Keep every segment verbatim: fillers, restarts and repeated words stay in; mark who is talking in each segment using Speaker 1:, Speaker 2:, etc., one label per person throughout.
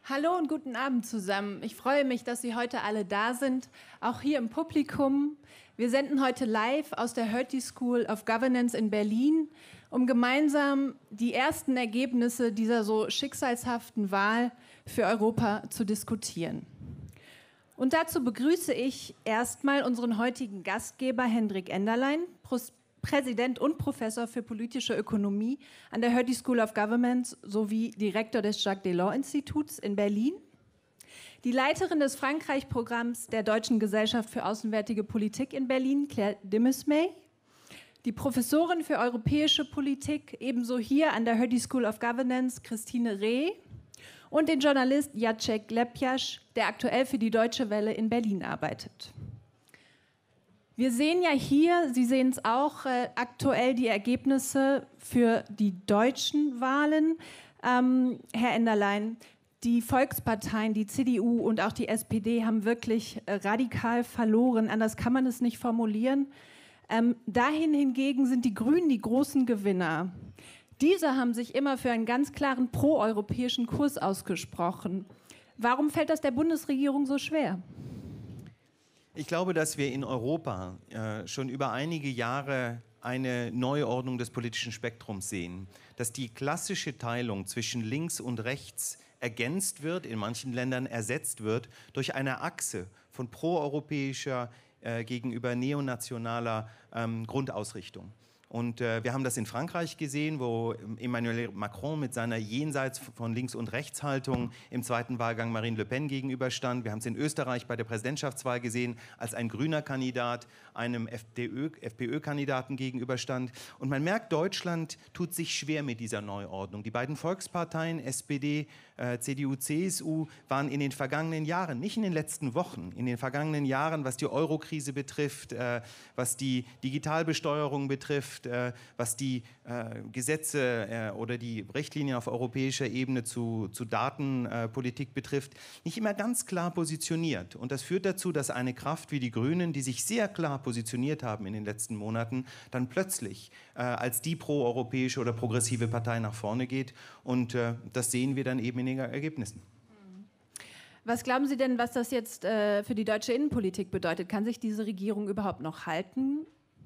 Speaker 1: Hallo und guten Abend zusammen. Ich freue mich, dass Sie heute alle da sind, auch hier im Publikum. Wir senden heute live aus der Hertie School of Governance in Berlin, um gemeinsam die ersten Ergebnisse dieser so schicksalshaften Wahl für Europa zu diskutieren. Und dazu begrüße ich erstmal unseren heutigen Gastgeber Hendrik Enderlein, Präsident und Professor für politische Ökonomie an der Hertie School of Governance sowie Direktor des Jacques Delors Instituts in Berlin. Die Leiterin des Frankreich-Programms der Deutschen Gesellschaft für Außenwärtige Politik in Berlin, Claire Dimesmay. Die Professorin für europäische Politik, ebenso hier an der Hertie School of Governance, Christine Reh. Und den Journalist Jacek Lepjasch, der aktuell für die Deutsche Welle in Berlin arbeitet. Wir sehen ja hier, Sie sehen es auch, äh, aktuell die Ergebnisse für die deutschen Wahlen. Ähm, Herr Enderlein, die Volksparteien, die C D U und auch die S P D haben wirklich äh, radikal verloren. Anders kann man es nicht formulieren. Ähm, dahin hingegen sind die Grünen die großen Gewinner. Diese haben sich immer für einen ganz klaren proeuropäischen Kurs ausgesprochen. Warum fällt das der Bundesregierung so schwer?
Speaker 2: Ich glaube, dass wir in Europa äh, schon über einige Jahre eine Neuordnung des politischen Spektrums sehen, dass die klassische Teilung zwischen links und rechts ergänzt wird, in manchen Ländern ersetzt wird, durch eine Achse von proeuropäischer äh, gegenüber neonationaler ähm, Grundausrichtung. Und äh, wir haben das in Frankreich gesehen, wo Emmanuel Macron mit seiner jenseits von Links- und Rechtshaltung im zweiten Wahlgang Marine Le Pen gegenüberstand. Wir haben es in Österreich bei der Präsidentschaftswahl gesehen, als ein grüner Kandidat einem F D Ö-F P Ö-Kandidaten gegenüberstand. Und man merkt, Deutschland tut sich schwer mit dieser Neuordnung. Die beiden Volksparteien, S P D, äh, C D U, C S U, waren in den vergangenen Jahren, nicht in den letzten Wochen, in den vergangenen Jahren, was die Eurokrise betrifft, äh, was die Digitalbesteuerung betrifft, was die äh, Gesetze äh, oder die Richtlinien auf europäischer Ebene zu, zu Datenpolitik äh, betrifft, nicht immer ganz klar positioniert. Und das führt dazu, dass eine Kraft wie die Grünen, die sich sehr klar positioniert haben in den letzten Monaten, dann plötzlich äh, als die proeuropäische oder progressive Partei nach vorne geht. Und äh, das sehen wir dann eben in den Ergebnissen.
Speaker 1: Was glauben Sie denn, was das jetzt äh, für die deutsche Innenpolitik bedeutet? Kann sich diese Regierung überhaupt noch halten?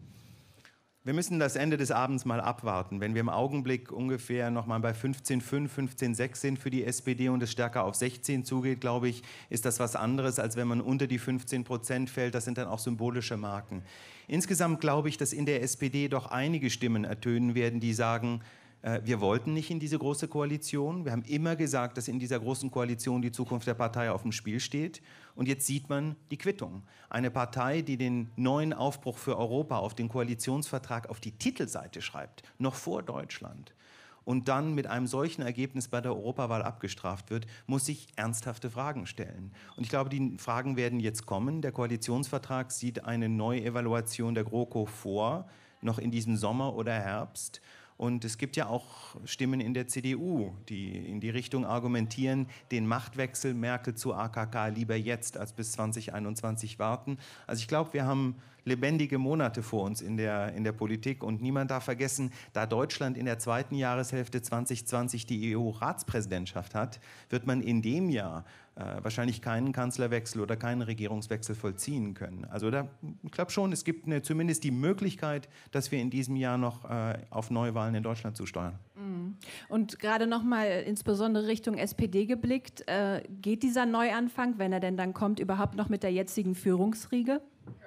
Speaker 2: Wir müssen das Ende des Abends mal abwarten. Wenn wir im Augenblick ungefähr noch mal bei fünfzehn Komma fünf, fünfzehn Komma sechs sind für die S P D und es stärker auf sechzehn zugeht, glaube ich, ist das was anderes, als wenn man unter die fünfzehn Prozent fällt. Das sind dann auch symbolische Marken. Insgesamt glaube ich, dass in der S P D doch einige Stimmen ertönen werden, die sagen, wir wollten nicht in diese große Koalition. Wir haben immer gesagt, dass in dieser großen Koalition die Zukunft der Partei auf dem Spiel steht. Und jetzt sieht man die Quittung. Eine Partei, die den neuen Aufbruch für Europa auf den Koalitionsvertrag auf die Titelseite schreibt, noch vor Deutschland, und dann mit einem solchen Ergebnis bei der Europawahl abgestraft wird, muss sich ernsthafte Fragen stellen. Und ich glaube, die Fragen werden jetzt kommen. Der Koalitionsvertrag sieht eine Neuevaluation der GroKo vor, noch in diesem Sommer oder Herbst. Und es gibt ja auch Stimmen in der C D U, die in die Richtung argumentieren, den Machtwechsel Merkel zu A K K lieber jetzt als bis zwanzig einundzwanzig warten. Also ich glaube, wir haben lebendige Monate vor uns in der, in der Politik. Und niemand darf vergessen, da Deutschland in der zweiten Jahreshälfte zwanzig zwanzig die E U-Ratspräsidentschaft hat, wird man in dem Jahr äh, wahrscheinlich keinen Kanzlerwechsel oder keinen Regierungswechsel vollziehen können. Also da, ich glaube schon, es gibt eine, zumindest die Möglichkeit, dass wir in diesem Jahr noch äh, auf Neuwahlen in Deutschland zusteuern.
Speaker 1: Und gerade noch mal insbesondere Richtung S P D geblickt, äh, geht dieser Neuanfang, wenn er denn dann kommt, überhaupt noch mit der jetzigen Führungsriege?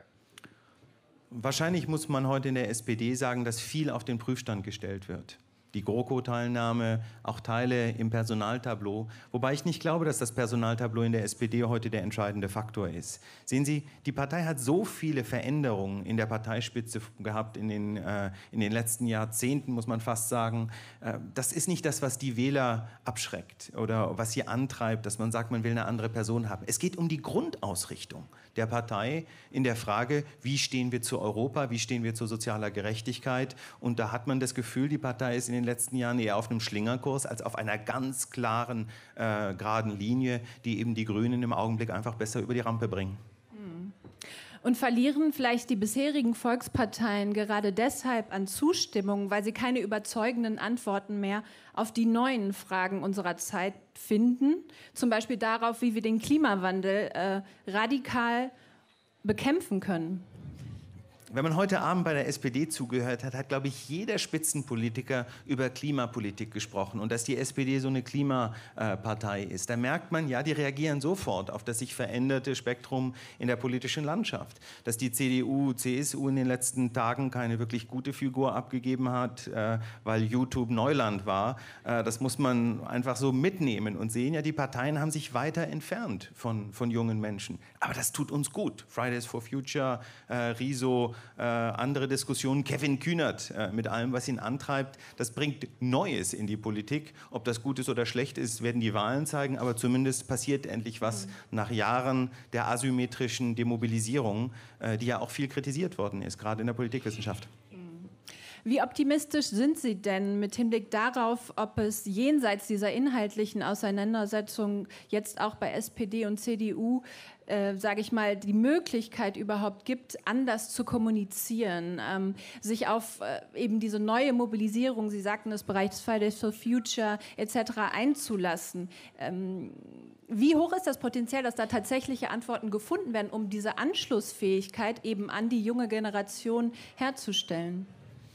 Speaker 2: Wahrscheinlich muss man heute in der S P D sagen, dass viel auf den Prüfstand gestellt wird. Die GroKo-Teilnahme, auch Teile im Personaltableau. Wobei ich nicht glaube, dass das Personaltableau in der S P D heute der entscheidende Faktor ist. Sehen Sie, die Partei hat so viele Veränderungen in der Parteispitze gehabt in den, äh, in den letzten Jahrzehnten, muss man fast sagen. Äh, das ist nicht das, was die Wähler abschreckt oder was sie antreibt, dass man sagt, man will eine andere Person haben. Es geht um die Grundausrichtung der Partei in der Frage, wie stehen wir zu Europa, wie stehen wir zu sozialer Gerechtigkeit. Und da hat man das Gefühl, die Partei ist in den letzten Jahren eher auf einem Schlingerkurs als auf einer ganz klaren, äh, geraden Linie, die eben die Grünen im Augenblick einfach besser über die Rampe bringen.
Speaker 1: Und verlieren vielleicht die bisherigen Volksparteien gerade deshalb an Zustimmung, weil sie keine überzeugenden Antworten mehr auf die neuen Fragen unserer Zeit finden? Zum Beispiel darauf, wie wir den Klimawandel äh, radikal bekämpfen können.
Speaker 2: Wenn man heute Abend bei der S P D zugehört hat, hat, glaube ich, jeder Spitzenpolitiker über Klimapolitik gesprochen und dass die S P D so eine Klimapartei ist. Da merkt man, ja, die reagieren sofort auf das sich veränderte Spektrum in der politischen Landschaft. Dass die C D U, C S U in den letzten Tagen keine wirklich gute Figur abgegeben hat, äh, weil YouTube Neuland war, äh, das muss man einfach so mitnehmen und sehen, ja, die Parteien haben sich weiter entfernt von, von jungen Menschen. Aber das tut uns gut. Fridays for Future, äh, Riso, Äh, andere Diskussionen, Kevin Kühnert äh, mit allem, was ihn antreibt, das bringt Neues in die Politik. Ob das gut ist oder schlecht ist, werden die Wahlen zeigen, aber zumindest passiert endlich was mhm. nach Jahren der asymmetrischen Demobilisierung, äh, die ja auch viel kritisiert worden ist, gerade in der Politikwissenschaft.
Speaker 1: Wie optimistisch sind Sie denn mit Hinblick darauf, ob es jenseits dieser inhaltlichen Auseinandersetzung jetzt auch bei S P D und C D U, äh, sage ich mal, die Möglichkeit überhaupt gibt, anders zu kommunizieren, ähm, sich auf äh, eben diese neue Mobilisierung, Sie sagten es bereits, Fridays for Future et cetera einzulassen? Ähm, wie hoch ist das Potenzial, dass da tatsächliche Antworten gefunden werden, um diese Anschlussfähigkeit eben an die junge Generation herzustellen?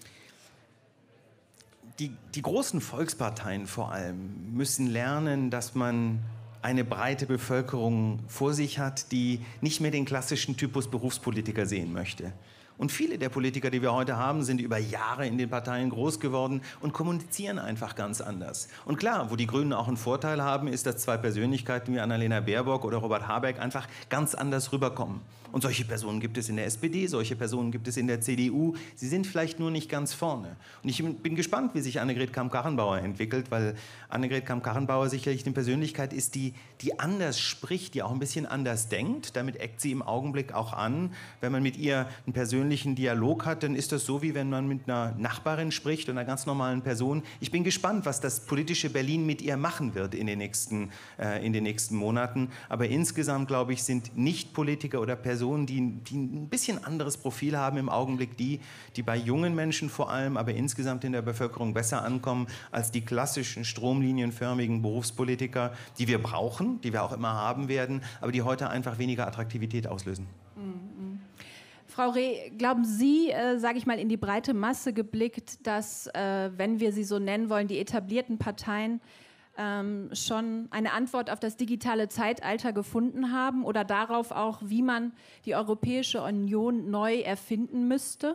Speaker 2: Die, die großen Volksparteien vor allem müssen lernen, dass man eine breite Bevölkerung vor sich hat, die nicht mehr den klassischen Typus Berufspolitiker sehen möchte. Und viele der Politiker, die wir heute haben, sind über Jahre in den Parteien groß geworden und kommunizieren einfach ganz anders. Und klar, wo die Grünen auch einen Vorteil haben, ist, dass zwei Persönlichkeiten wie Annalena Baerbock oder Robert Habeck einfach ganz anders rüberkommen. Und solche Personen gibt es in der S P D, solche Personen gibt es in der C D U. Sie sind vielleicht nur nicht ganz vorne. Und ich bin gespannt, wie sich Annegret Kramp-Karrenbauer entwickelt, weil Annegret Kramp-Karrenbauer sicherlich eine Persönlichkeit ist, die, die anders spricht, die auch ein bisschen anders denkt. Damit eckt sie im Augenblick auch an. Wenn man mit ihr einen persönlichen Dialog hat, dann ist das so, wie wenn man mit einer Nachbarin spricht, einer ganz normalen Person. Ich bin gespannt, was das politische Berlin mit ihr machen wird in den nächsten, äh, in den nächsten Monaten. Aber insgesamt, glaube ich, sind Nicht-Politiker oder Personen, Die, die ein bisschen anderes Profil haben im Augenblick, die, die bei jungen Menschen vor allem, aber insgesamt in der Bevölkerung besser ankommen als die klassischen stromlinienförmigen Berufspolitiker, die wir brauchen, die wir auch immer haben werden, aber die heute einfach weniger Attraktivität auslösen.
Speaker 1: Mhm. Frau Reh, glauben Sie, äh, sage ich mal, in die breite Masse geblickt, dass, äh, wenn wir sie so nennen wollen, die etablierten Parteien Ähm, schon eine Antwort auf das digitale Zeitalter gefunden haben oder darauf auch, wie man die Europäische Union neu erfinden müsste?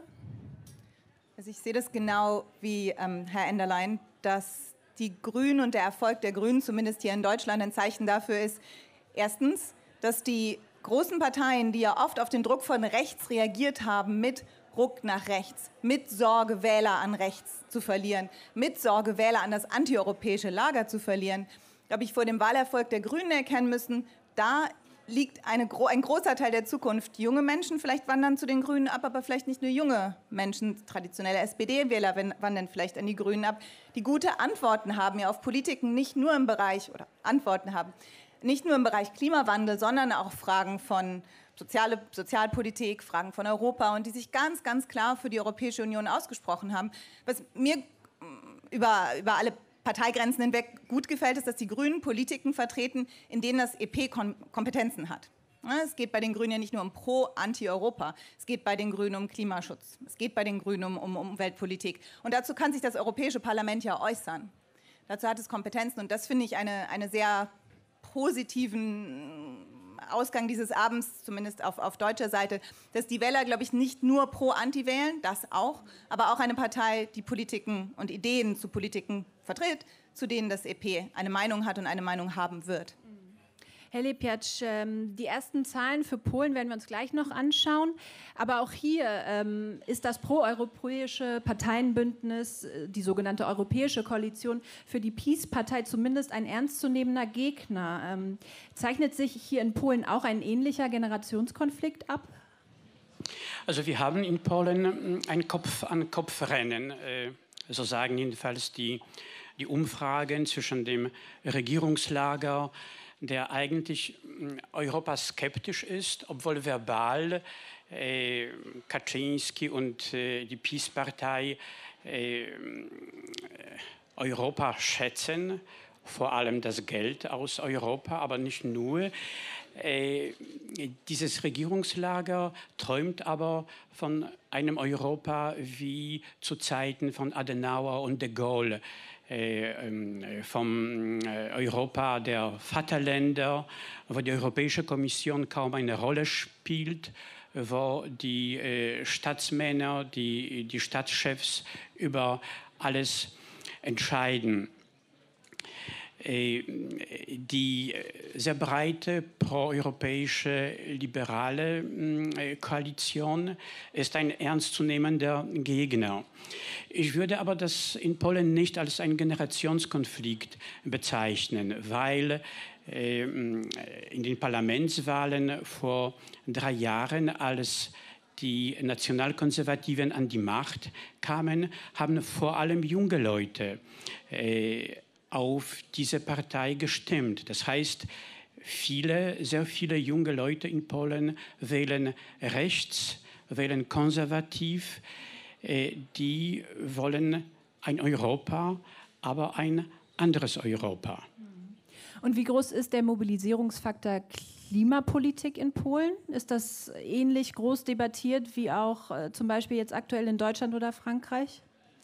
Speaker 3: Also ich sehe das genau wie ähm, Herr Enderlein, dass die Grünen und der Erfolg der Grünen, zumindest hier in Deutschland, ein Zeichen dafür ist, erstens, dass die großen Parteien, die ja oft auf den Druck von rechts reagiert haben, mit Ruck nach rechts, mit Sorge, Wähler an rechts zu verlieren, mit Sorge, Wähler an das antieuropäische Lager zu verlieren, glaube ich, vor dem Wahlerfolg der Grünen erkennen müssen, da liegt eine, ein großer Teil der Zukunft. Junge Menschen vielleicht wandern zu den Grünen ab, aber vielleicht nicht nur junge Menschen, traditionelle S P D-Wähler wandern vielleicht an die Grünen ab, die gute Antworten haben ja auf Politiken, nicht nur im Bereich, oder Antworten haben, nicht nur im Bereich Klimawandel, sondern auch Fragen von Soziale, Sozialpolitik, Fragen von Europa und die sich ganz, ganz klar für die Europäische Union ausgesprochen haben. Was mir über, über alle Parteigrenzen hinweg gut gefällt, ist, dass die Grünen Politiken vertreten, in denen das E P Kompetenzen hat. Es geht bei den Grünen ja nicht nur um Pro-Anti-Europa, es geht bei den Grünen um Klimaschutz, es geht bei den Grünen um, um Umweltpolitik. Und dazu kann sich das Europäische Parlament ja äußern. Dazu hat es Kompetenzen und das finde ich eine, eine sehr positiven Ausgang dieses Abends, zumindest auf, auf deutscher Seite, dass die Wähler, glaube ich, nicht nur pro-anti wählen, das auch, aber auch eine Partei, die Politiken und Ideen zu Politiken vertritt, zu denen das E P eine Meinung hat und eine Meinung haben wird.
Speaker 1: Herr Lepiertsch, die ersten Zahlen für Polen werden wir uns gleich noch anschauen. Aber auch hier ähm, ist das proeuropäische Parteienbündnis, die sogenannte Europäische Koalition, für die PiS-Partei zumindest ein ernstzunehmender Gegner. Ähm, zeichnet sich hier in Polen auch ein ähnlicher Generationskonflikt ab?
Speaker 4: Also wir haben in Polen ein Kopf-an-Kopf-Rennen, äh, so sagen jedenfalls die, die Umfragen zwischen dem Regierungslager, der eigentlich europaskeptisch ist, obwohl verbal äh, Kaczynski und äh, die PiS-Partei äh, Europa schätzen, vor allem das Geld aus Europa, aber nicht nur. Äh, dieses Regierungslager träumt aber von einem Europa wie zu Zeiten von Adenauer und de Gaulle, äh, äh, vom äh, Europa der Vaterländer, wo die Europäische Kommission kaum eine Rolle spielt, wo die äh, Staatsmänner, die, die Staatschefs über alles entscheiden. Die sehr breite proeuropäische liberale Koalition ist ein ernstzunehmender Gegner. Ich würde aber das in Polen nicht als einen Generationskonflikt bezeichnen, weil in den Parlamentswahlen vor drei Jahren, als die Nationalkonservativen an die Macht kamen, haben vor allem junge Leute äh, auf diese Partei gestimmt. Das heißt, viele, sehr viele junge Leute in Polen wählen rechts, wählen konservativ. Äh, die wollen ein Europa, aber ein anderes Europa.
Speaker 1: Und wie groß ist der Mobilisierungsfaktor Klimapolitik in Polen? Ist das ähnlich groß debattiert wie auch äh, zum Beispiel jetzt aktuell in Deutschland oder Frankreich?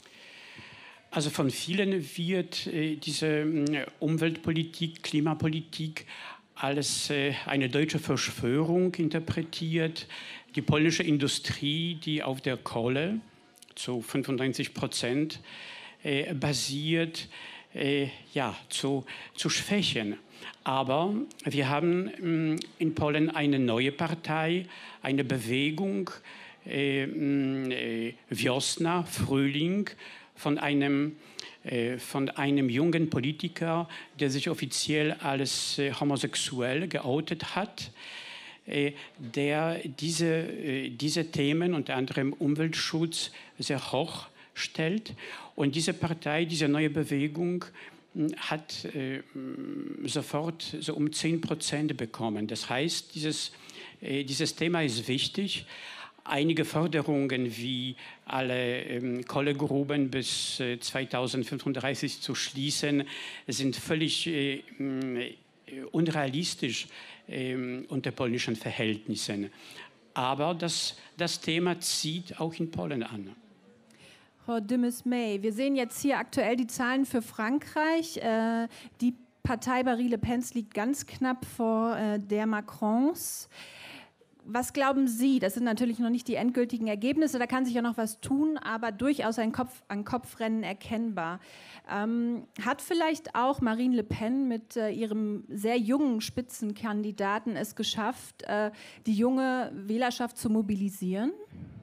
Speaker 4: Also von vielen wird äh, diese äh, Umweltpolitik, Klimapolitik als äh, eine deutsche Verschwörung interpretiert. Die polnische Industrie, die auf der Kohle zu fünfunddreißig Prozent äh, basiert, äh, ja, zu, zu schwächen. Aber wir haben äh, in Polen eine neue Partei, eine Bewegung, äh, äh, Wiosna, Frühling, von einem, äh, von einem jungen Politiker, der sich offiziell als äh, homosexuell geoutet hat, äh, der diese, äh, diese Themen, unter anderem Umweltschutz, sehr hoch stellt. Und diese Partei, diese neue Bewegung, hat äh, sofort so um zehn Prozent bekommen. Das heißt, dieses, äh, dieses Thema ist wichtig. Einige Forderungen wie alle ähm, Kohlegruben bis äh, zweitausendfünfunddreißig zu schließen, sind völlig äh, äh, unrealistisch äh, unter polnischen Verhältnissen. Aber das, das Thema zieht auch in Polen an.
Speaker 1: Frau de Mesmae, wir sehen jetzt hier aktuell die Zahlen für Frankreich. Äh, die Partei Marine Le Pen liegt ganz knapp vor äh, der Macrons. Was glauben Sie? Das sind natürlich noch nicht die endgültigen Ergebnisse, da kann sich ja noch was tun, aber durchaus ein Kopf-an-Kopf-Rennen erkennbar. Ähm, hat vielleicht auch Marine Le Pen mit äh, ihrem sehr jungen Spitzenkandidaten es geschafft, äh, die junge Wählerschaft zu mobilisieren?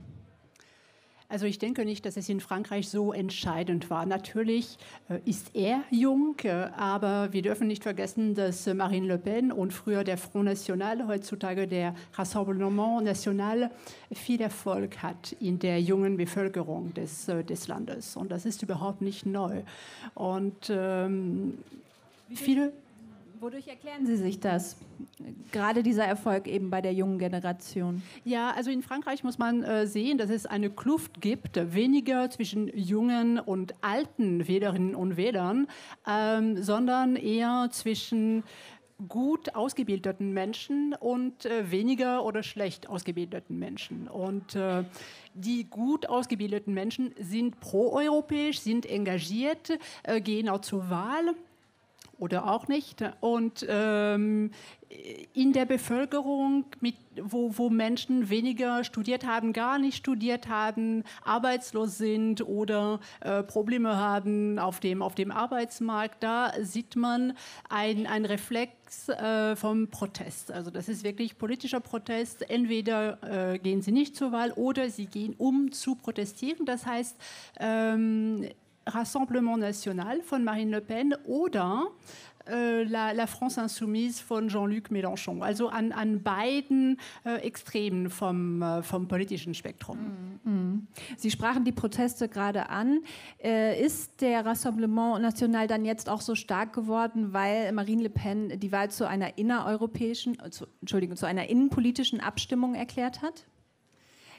Speaker 5: Also ich denke nicht, dass es in Frankreich so entscheidend war. Natürlich äh, ist er jung, äh, aber wir dürfen nicht vergessen, dass äh, Marine Le Pen und früher der Front National, heutzutage der Rassemblement National, viel Erfolg hat in der jungen Bevölkerung des, äh, des Landes. Und das ist überhaupt nicht neu. Und ähm, viele...
Speaker 1: Wodurch erklären Sie sich das? Gerade dieser Erfolg eben bei der jungen Generation.
Speaker 5: Ja, also in Frankreich muss man äh, sehen, dass es eine Kluft gibt, weniger zwischen jungen und alten Wählerinnen und Wählern, ähm, sondern eher zwischen gut ausgebildeten Menschen und äh, weniger oder schlecht ausgebildeten Menschen. Und äh, die gut ausgebildeten Menschen sind proeuropäisch, sind engagiert, äh, gehen auch zur Wahl. Oder auch nicht. Und ähm, in der Bevölkerung, mit, wo, wo Menschen weniger studiert haben, gar nicht studiert haben, arbeitslos sind oder äh, Probleme haben auf dem, auf dem Arbeitsmarkt, da sieht man ein, ein Reflex äh, vom Protest. Also das ist wirklich politischer Protest. Entweder äh, gehen sie nicht zur Wahl oder sie gehen, um zu protestieren. Das heißt, ähm, Rassemblement National von Marine Le Pen oder äh, la, la France Insoumise von Jean-Luc Mélenchon. Also an, an beiden äh, Extremen vom, äh, vom politischen Spektrum.
Speaker 1: Mhm. Sie sprachen die Proteste gerade an. Äh, ist der Rassemblement National dann jetzt auch so stark geworden, weil Marine Le Pen die Wahl zu einer innereuropäischen, zu, Entschuldigung, zu einer innenpolitischen Abstimmung erklärt hat?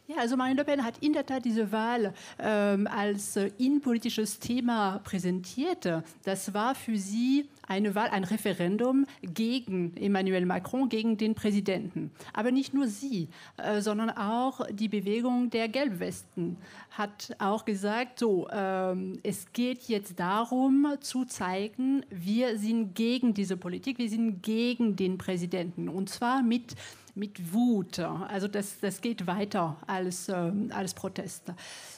Speaker 5: Ja, also Marine Le Pen hat in der Tat diese Wahl ähm, als äh, innenpolitisches Thema präsentiert. Das war für sie eine Wahl, ein Referendum gegen Emmanuel Macron, gegen den Präsidenten. Aber nicht nur sie, äh, sondern auch die Bewegung der Gelbwesten hat auch gesagt, so, ähm, es geht jetzt darum zu zeigen, wir sind gegen diese Politik, wir sind gegen den Präsidenten. Und zwar mit mit Wut. Also das, das geht weiter als, äh, als Protest.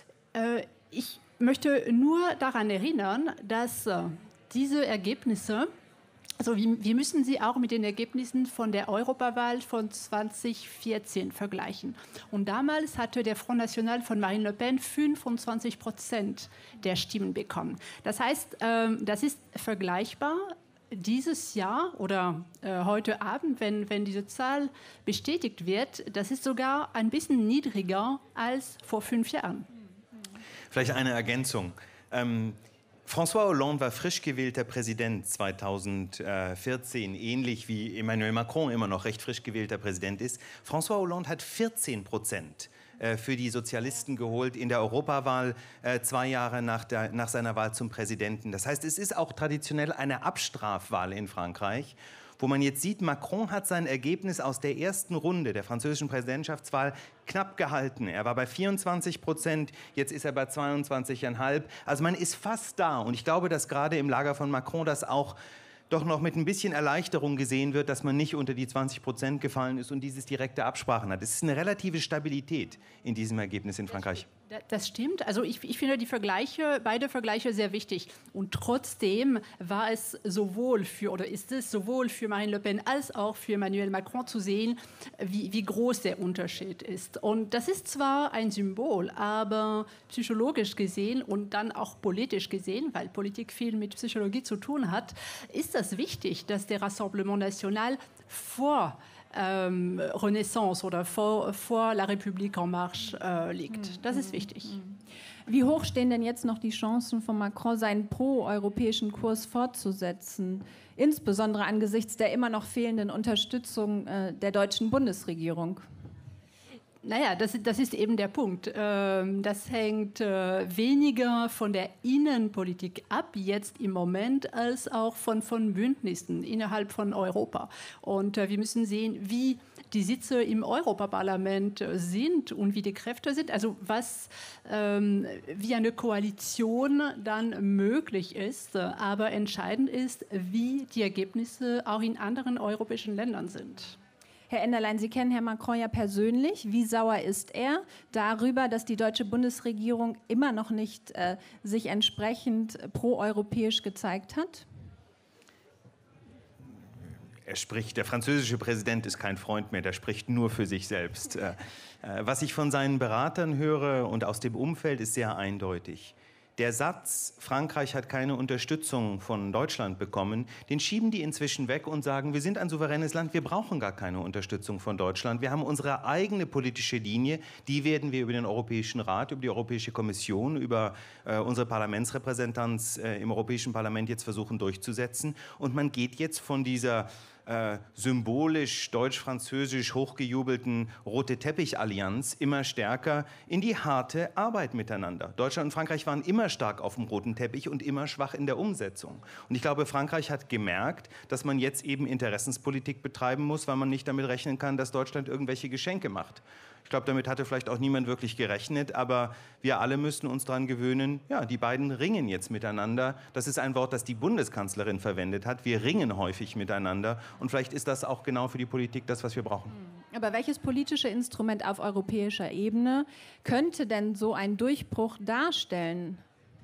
Speaker 5: Äh, ich möchte nur daran erinnern, dass äh, diese Ergebnisse, also wir, wir müssen sie auch mit den Ergebnissen von der Europawahl von zweitausendvierzehn vergleichen. Und damals hatte der Front National von Marine Le Pen fünfundzwanzig Prozent der Stimmen bekommen. Das heißt, äh, das ist vergleichbar. Dieses Jahr oder äh, heute Abend, wenn, wenn diese Zahl bestätigt wird, das ist sogar ein bisschen niedriger als vor fünf Jahren.
Speaker 2: Vielleicht eine Ergänzung. Ähm, François Hollande war frisch gewählter Präsident zweitausendvierzehn, ähnlich wie Emmanuel Macron immer noch recht frisch gewählter Präsident ist. François Hollande hat vierzehn Prozent für die Sozialisten geholt in der Europawahl, äh, zwei Jahre nach, der, nach seiner Wahl zum Präsidenten. Das heißt, es ist auch traditionell eine Abstrafwahl in Frankreich, wo man jetzt sieht, Macron hat sein Ergebnis aus der ersten Runde der französischen Präsidentschaftswahl knapp gehalten. Er war bei vierundzwanzig Prozent, jetzt ist er bei zweiundzwanzig Komma fünf. Also man ist fast da. Und ich glaube, dass gerade im Lager von Macron das auch doch noch mit ein bisschen Erleichterung gesehen wird, dass man nicht unter die zwanzig Prozent gefallen ist und dieses direkte Absprachen hat. Es ist eine relative Stabilität in diesem Ergebnis in Frankreich.
Speaker 5: Das stimmt. Also ich, ich finde die Vergleiche, beide Vergleiche sehr wichtig. Und trotzdem war es sowohl für, oder ist es sowohl für Marine Le Pen als auch für Emmanuel Macron zu sehen, wie, wie groß der Unterschied ist. Und das ist zwar ein Symbol, aber psychologisch gesehen und dann auch politisch gesehen, weil Politik viel mit Psychologie zu tun hat, ist das wichtig, dass der Rassemblement National vor Ähm, Renaissance oder vor, vor La République en Marche äh, liegt. Das ist wichtig.
Speaker 1: Wie hoch stehen denn jetzt noch die Chancen von Macron, seinen pro-europäischen Kurs fortzusetzen, insbesondere angesichts der immer noch fehlenden Unterstützung äh, der deutschen Bundesregierung?
Speaker 5: Naja, das, das ist eben der Punkt. Das hängt weniger von der Innenpolitik ab, jetzt im Moment, als auch von, von Bündnissen innerhalb von Europa. Und wir müssen sehen, wie die Sitze im Europaparlament sind und wie die Kräfte sind, also was wie eine Koalition dann möglich ist. Aber entscheidend ist, wie die Ergebnisse auch in anderen europäischen Ländern sind.
Speaker 1: Herr Enderlein, Sie kennen Herrn Macron ja persönlich. Wie sauer ist er darüber, dass die deutsche Bundesregierung immer noch nicht äh, sich entsprechend proeuropäisch gezeigt hat?
Speaker 2: Er spricht, der französische Präsident ist kein Freund mehr, der spricht nur für sich selbst. Äh, äh, was ich von seinen Beratern höre und aus dem Umfeld, ist sehr eindeutig. Der Satz, Frankreich hat keine Unterstützung von Deutschland bekommen, den schieben die inzwischen weg und sagen, wir sind ein souveränes Land, wir brauchen gar keine Unterstützung von Deutschland. Wir haben unsere eigene politische Linie, die werden wir über den Europäischen Rat, über die Europäische Kommission, über äh, unsere Parlamentsrepräsentanz äh, im Europäischen Parlament jetzt versuchen durchzusetzen. Und man geht jetzt von dieser Äh, symbolisch deutsch-französisch hochgejubelten Rote-Teppich-Allianz immer stärker in die harte Arbeit miteinander. Deutschland und Frankreich waren immer stark auf dem roten Teppich und immer schwach in der Umsetzung. Und ich glaube, Frankreich hat gemerkt, dass man jetzt eben Interessenspolitik betreiben muss, weil man nicht damit rechnen kann, dass Deutschland irgendwelche Geschenke macht. Ich glaube, damit hatte vielleicht auch niemand wirklich gerechnet, aber wir alle müssen uns daran gewöhnen, ja, die beiden ringen jetzt miteinander. Das ist ein Wort, das die Bundeskanzlerin verwendet hat. Wir ringen häufig miteinander und vielleicht ist das auch genau für die Politik das, was wir brauchen.
Speaker 1: Aber welches politische Instrument auf europäischer Ebene könnte denn so einen Durchbruch darstellen?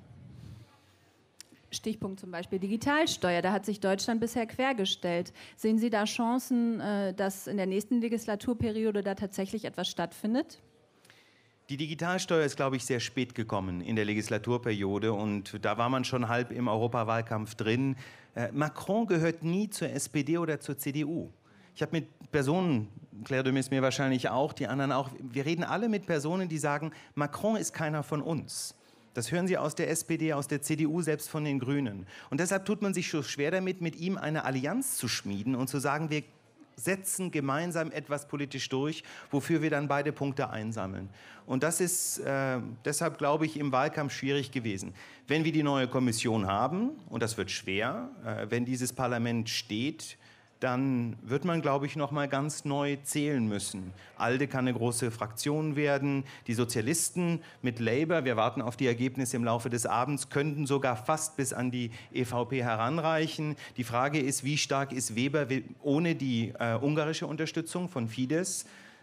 Speaker 1: Stichpunkt zum Beispiel Digitalsteuer, da hat sich Deutschland bisher quergestellt. Sehen Sie da Chancen, dass in der nächsten Legislaturperiode da tatsächlich etwas stattfindet?
Speaker 2: Die Digitalsteuer ist, glaube ich, sehr spät gekommen in der Legislaturperiode und da war man schon halb im Europawahlkampf drin. Äh, Macron gehört nie zur S P D oder zur C D U. Ich habe mit Personen, Claire de Maizière wahrscheinlich auch, die anderen auch, wir reden alle mit Personen, die sagen, Macron ist keiner von uns. Das hören Sie aus der S P D, aus der C D U, selbst von den Grünen. Und deshalb tut man sich so schwer damit, mit ihm eine Allianz zu schmieden und zu sagen, wir setzen gemeinsam etwas politisch durch, wofür wir dann beide Punkte einsammeln. Und das ist äh, deshalb, glaube ich, im Wahlkampf schwierig gewesen. Wenn wir die neue Kommission haben, und das wird schwer, äh, wenn dieses Parlament steht, dann wird man, glaube ich, noch mal ganz neu zählen müssen. ALDE kann eine große Fraktion werden. Die Sozialisten mit Labour, wir warten auf die Ergebnisse im Laufe des Abends, könnten sogar fast bis an die E V P heranreichen. Die Frage ist, wie stark ist Weber ohne die äh, ungarische Unterstützung von Fidesz?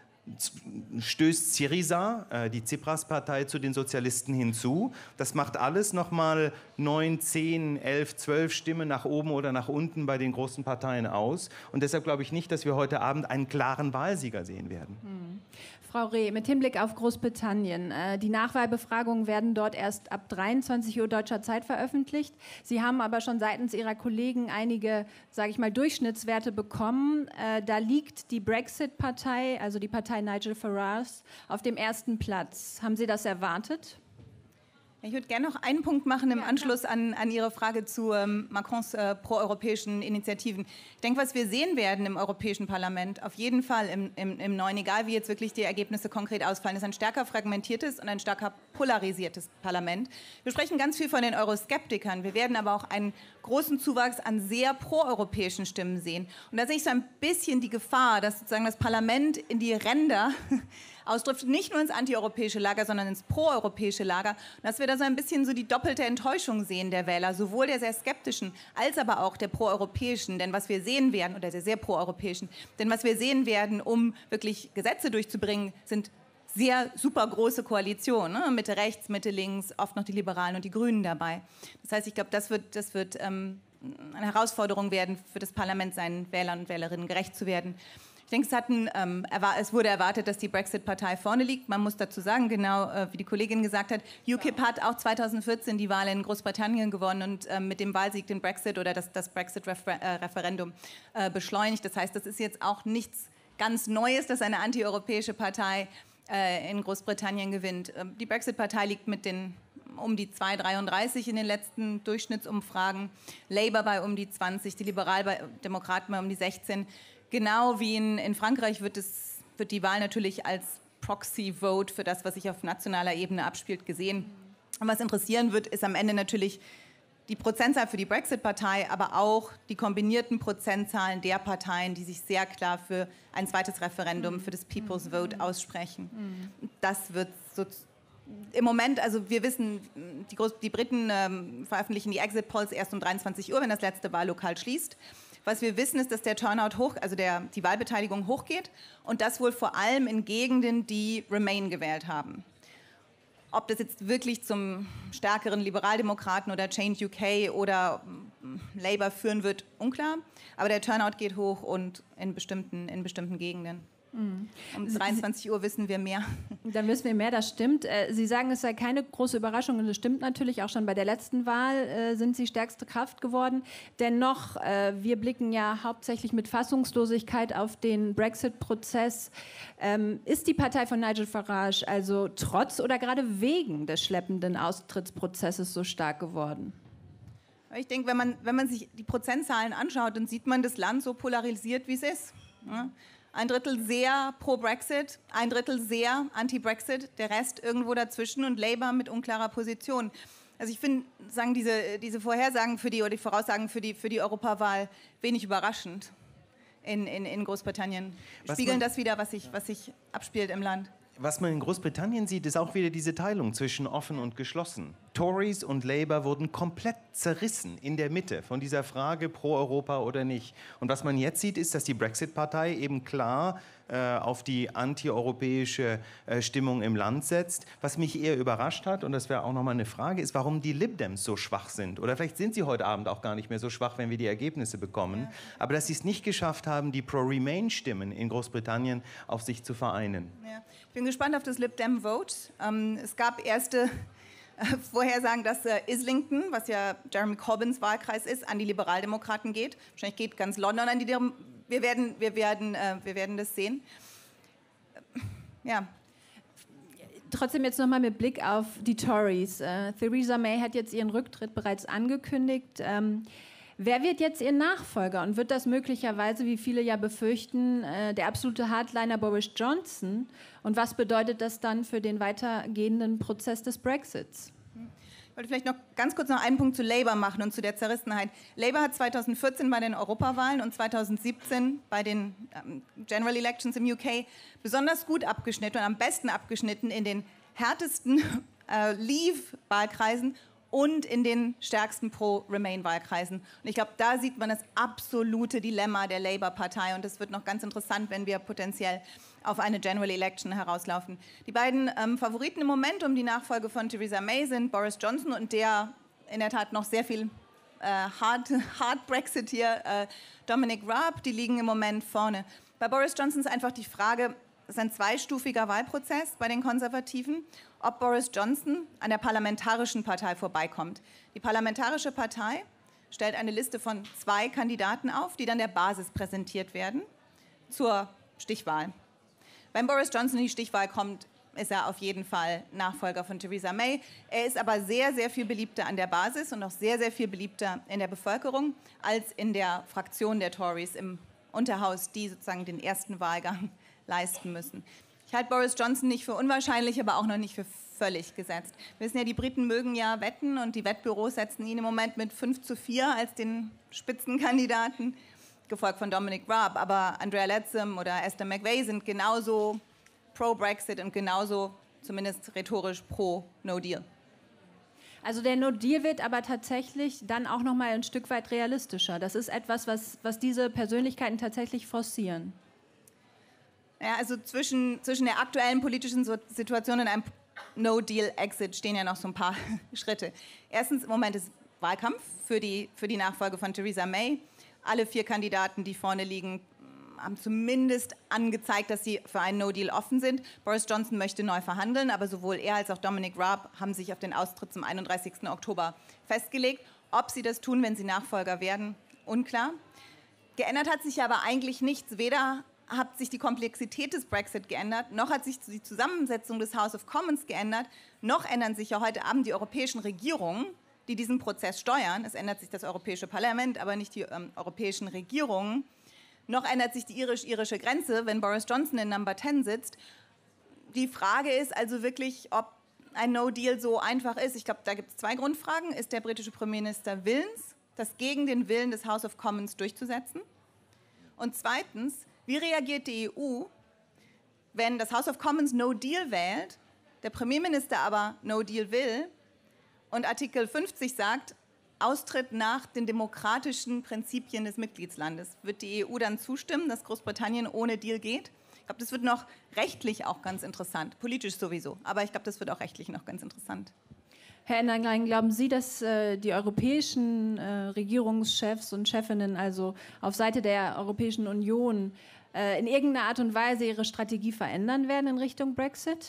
Speaker 2: Stößt Syriza, äh, die Tsipras-Partei, zu den Sozialisten hinzu. Das macht alles nochmal neun, zehn, elf, zwölf Stimmen nach oben oder nach unten bei den großen Parteien aus. Und deshalb glaube ich nicht, dass wir heute Abend einen klaren Wahlsieger sehen werden.
Speaker 1: Hm. Frau Reh, mit Hinblick auf Großbritannien, äh, die Nachwahlbefragungen werden dort erst ab dreiundzwanzig Uhr deutscher Zeit veröffentlicht. Sie haben aber schon seitens Ihrer Kollegen einige, sage ich mal, Durchschnittswerte bekommen. Äh, da liegt die Brexit-Partei, also die Partei Nigel Farage, auf dem ersten Platz. Haben Sie das erwartet?
Speaker 3: Ich würde gerne noch einen Punkt machen im
Speaker 1: ja,
Speaker 3: Anschluss an, an Ihre Frage zu ähm, Macrons äh, proeuropäischen Initiativen. Ich denke, was wir sehen werden im Europäischen Parlament, auf jeden Fall im, im, im neuen, egal wie jetzt wirklich die Ergebnisse konkret ausfallen, ist ein stärker fragmentiertes und ein stärker polarisiertes Parlament. Wir sprechen ganz viel von den Euroskeptikern. Wir werden aber auch einen großen Zuwachs an sehr proeuropäischen Stimmen sehen. Und da sehe ich so ein bisschen die Gefahr, dass sozusagen das Parlament in die Ränder ausdriftet, nicht nur ins antieuropäische Lager, sondern ins proeuropäische Lager. Und dass wir da so ein bisschen so die doppelte Enttäuschung sehen der Wähler, sowohl der sehr skeptischen als aber auch der proeuropäischen. Denn was wir sehen werden, oder der sehr proeuropäischen, denn was wir sehen werden, um wirklich Gesetze durchzubringen, sind sehr super große Koalitionen, ne? Mitte rechts, Mitte links, oft noch die Liberalen und die Grünen dabei. Das heißt, ich glaube, das wird, das wird ähm, eine Herausforderung werden für das Parlament, seinen Wählern und Wählerinnen gerecht zu werden. Ich denke, es, hatten, ähm, es wurde erwartet, dass die Brexit-Partei vorne liegt. Man muss dazu sagen, genau äh, wie die Kollegin gesagt hat, U KIP hat auch zweitausendvierzehn die Wahl in Großbritannien gewonnen und äh, mit dem Wahlsieg den Brexit oder das, das Brexit-Referendum äh, beschleunigt. Das heißt, das ist jetzt auch nichts ganz Neues, dass eine antieuropäische Partei äh, in Großbritannien gewinnt. Äh, die Brexit-Partei liegt mit den um die zwei Komma dreiunddreißig in den letzten Durchschnittsumfragen, Labour bei um die zwanzig, die Liberaldemokraten bei um die sechzehn. Genau wie in, in Frankreich wird, es, wird die Wahl natürlich als Proxy-Vote für das, was sich auf nationaler Ebene abspielt, gesehen. Und was interessieren wird, ist am Ende natürlich die Prozentzahl für die Brexit-Partei, aber auch die kombinierten Prozentzahlen der Parteien, die sich sehr klar für ein zweites Referendum, für das People's Vote aussprechen. Das wird so im Moment, also wir wissen, die, Groß die Briten ähm, veröffentlichen die Exit-Polls erst um dreiundzwanzig Uhr, wenn das letzte Wahllokal schließt. Was wir wissen, ist, dass der Turnout hoch, also der, die Wahlbeteiligung hochgeht und das wohl vor allem in Gegenden, die Remain gewählt haben. Ob das jetzt wirklich zum stärkeren Liberaldemokraten oder Change U K oder Labour führen wird, unklar. Aber der Turnout geht hoch und in bestimmten, in bestimmten Gegenden. Um dreiundzwanzig Uhr wissen wir mehr.
Speaker 1: Dann wissen wir mehr, das stimmt. Sie sagen, es sei keine große Überraschung und das stimmt natürlich. Auch schon bei der letzten Wahl sind Sie stärkste Kraft geworden. Dennoch, wir blicken ja hauptsächlich mit Fassungslosigkeit auf den Brexit-Prozess. Ist die Partei von Nigel Farage also trotz oder gerade wegen des schleppenden Austrittsprozesses so stark geworden?
Speaker 3: Ich denke, wenn man, wenn man sich die Prozentzahlen anschaut, dann sieht man das Land so polarisiert, wie es ist. Ja? Ein Drittel sehr pro-Brexit, ein Drittel sehr anti-Brexit, der Rest irgendwo dazwischen und Labour mit unklarer Position. Also ich finde, sagen diese, diese Vorhersagen für die oder die Voraussagen für die, für die Europawahl wenig überraschend in, in, in Großbritannien. Spiegeln das wieder, was sich, was sich abspielt im Land.
Speaker 2: Was man in Großbritannien sieht, ist auch wieder diese Teilung zwischen offen und geschlossen. Tories und Labour wurden komplett zerrissen in der Mitte von dieser Frage pro Europa oder nicht. Und was man jetzt sieht, ist, dass die Brexit-Partei eben klar äh, auf die antieuropäische äh, Stimmung im Land setzt. Was mich eher überrascht hat, und das wäre auch nochmal eine Frage, ist, warum die Lib Dems so schwach sind. Oder vielleicht sind sie heute Abend auch gar nicht mehr so schwach, wenn wir die Ergebnisse bekommen. Ja. Aber dass sie es nicht geschafft haben, die Pro-Remain-Stimmen in Großbritannien auf sich zu vereinen.
Speaker 3: Ja. Ich bin gespannt auf das Lib Dem Vote. Ähm, es gab erste äh, Vorhersagen, dass äh, Islington, was ja Jeremy Corbyns Wahlkreis ist, an die Liberaldemokraten geht. Wahrscheinlich geht ganz London an die Dem wir werden, wir, werden, äh, wir werden das sehen. Ja.
Speaker 1: Trotzdem jetzt nochmal mit Blick auf die Tories. Äh, Theresa May hat jetzt ihren Rücktritt bereits angekündigt. Ähm, Wer wird jetzt Ihr Nachfolger und wird das möglicherweise, wie viele ja befürchten, äh, der absolute Hardliner Boris Johnson? Und was bedeutet das dann für den weitergehenden Prozess des Brexits?
Speaker 3: Ich wollte vielleicht noch ganz kurz noch einen Punkt zu Labour machen und zu der Zerrissenheit. Labour hat zweitausendvierzehn bei den Europawahlen und zweitausendsiebzehn bei den ähm, General Elections im U K besonders gut abgeschnitten und am besten abgeschnitten in den härtesten äh, Leave-Wahlkreisen und in den stärksten Pro-Remain-Wahlkreisen. Und ich glaube, da sieht man das absolute Dilemma der Labour-Partei. Und das wird noch ganz interessant, wenn wir potenziell auf eine General Election herauslaufen. Die beiden ähm, Favoriten im Moment um die Nachfolge von Theresa May sind Boris Johnson und der in der Tat noch sehr viel äh, hard, hard Brexit hier, äh, Dominic Raab, die liegen im Moment vorne. Bei Boris Johnson ist einfach die Frage, es ist ein zweistufiger Wahlprozess bei den Konservativen, ob Boris Johnson an der Parlamentarischen Partei vorbeikommt. Die Parlamentarische Partei stellt eine Liste von zwei Kandidaten auf, die dann der Basis präsentiert werden zur Stichwahl. Wenn Boris Johnson in die Stichwahl kommt, ist er auf jeden Fall Nachfolger von Theresa May. Er ist aber sehr, sehr viel beliebter an der Basis und auch sehr, sehr viel beliebter in der Bevölkerung als in der Fraktion der Tories im Unterhaus, die sozusagen den ersten Wahlgang leisten müssen. Ich halte Boris Johnson nicht für unwahrscheinlich, aber auch noch nicht für völlig gesetzt. Wir wissen ja, die Briten mögen ja wetten und die Wettbüros setzen ihn im Moment mit fünf zu vier als den Spitzenkandidaten, gefolgt von Dominic Raab. Aber Andrea Leadsom oder Esther McVey sind genauso pro-Brexit und genauso zumindest rhetorisch pro-No Deal.
Speaker 1: Also der No Deal wird aber tatsächlich dann auch noch mal ein Stück weit realistischer. Das ist etwas, was, was diese Persönlichkeiten tatsächlich forcieren.
Speaker 3: Ja, also zwischen, zwischen der aktuellen politischen Situation und einem No-Deal-Exit stehen ja noch so ein paar Schritte. Erstens, im Moment ist Wahlkampf für die, für die Nachfolge von Theresa May. Alle vier Kandidaten, die vorne liegen, haben zumindest angezeigt, dass sie für einen No-Deal offen sind. Boris Johnson möchte neu verhandeln, aber sowohl er als auch Dominic Raab haben sich auf den Austritt zum einunddreißigsten Oktober festgelegt. Ob sie das tun, wenn sie Nachfolger werden, unklar. Geändert hat sich aber eigentlich nichts. Weder hat sich die Komplexität des Brexit geändert, noch hat sich die Zusammensetzung des House of Commons geändert, noch ändern sich ja heute Abend die europäischen Regierungen, die diesen Prozess steuern. Es ändert sich das Europäische Parlament, aber nicht die ähm, europäischen Regierungen. Noch ändert sich die irisch-irische Grenze, wenn Boris Johnson in Number zehn sitzt. Die Frage ist also wirklich, ob ein No-Deal so einfach ist. Ich glaube, da gibt es zwei Grundfragen. Ist der britische Premierminister willens, das gegen den Willen des House of Commons durchzusetzen? Und zweitens, wie reagiert die E U, wenn das House of Commons No Deal wählt, der Premierminister aber No Deal will und Artikel fünfzig sagt, Austritt nach den demokratischen Prinzipien des Mitgliedslandes? Wird die E U dann zustimmen, dass Großbritannien ohne Deal geht? Ich glaube, das wird noch rechtlich auch ganz interessant, politisch sowieso, aber ich glaube, das wird auch rechtlich noch ganz interessant.
Speaker 1: Herr Enderlein, glauben Sie, dass äh, die europäischen äh, Regierungschefs und Chefinnen, also auf Seite der Europäischen Union, äh, in irgendeiner Art und Weise ihre Strategie verändern werden in Richtung Brexit?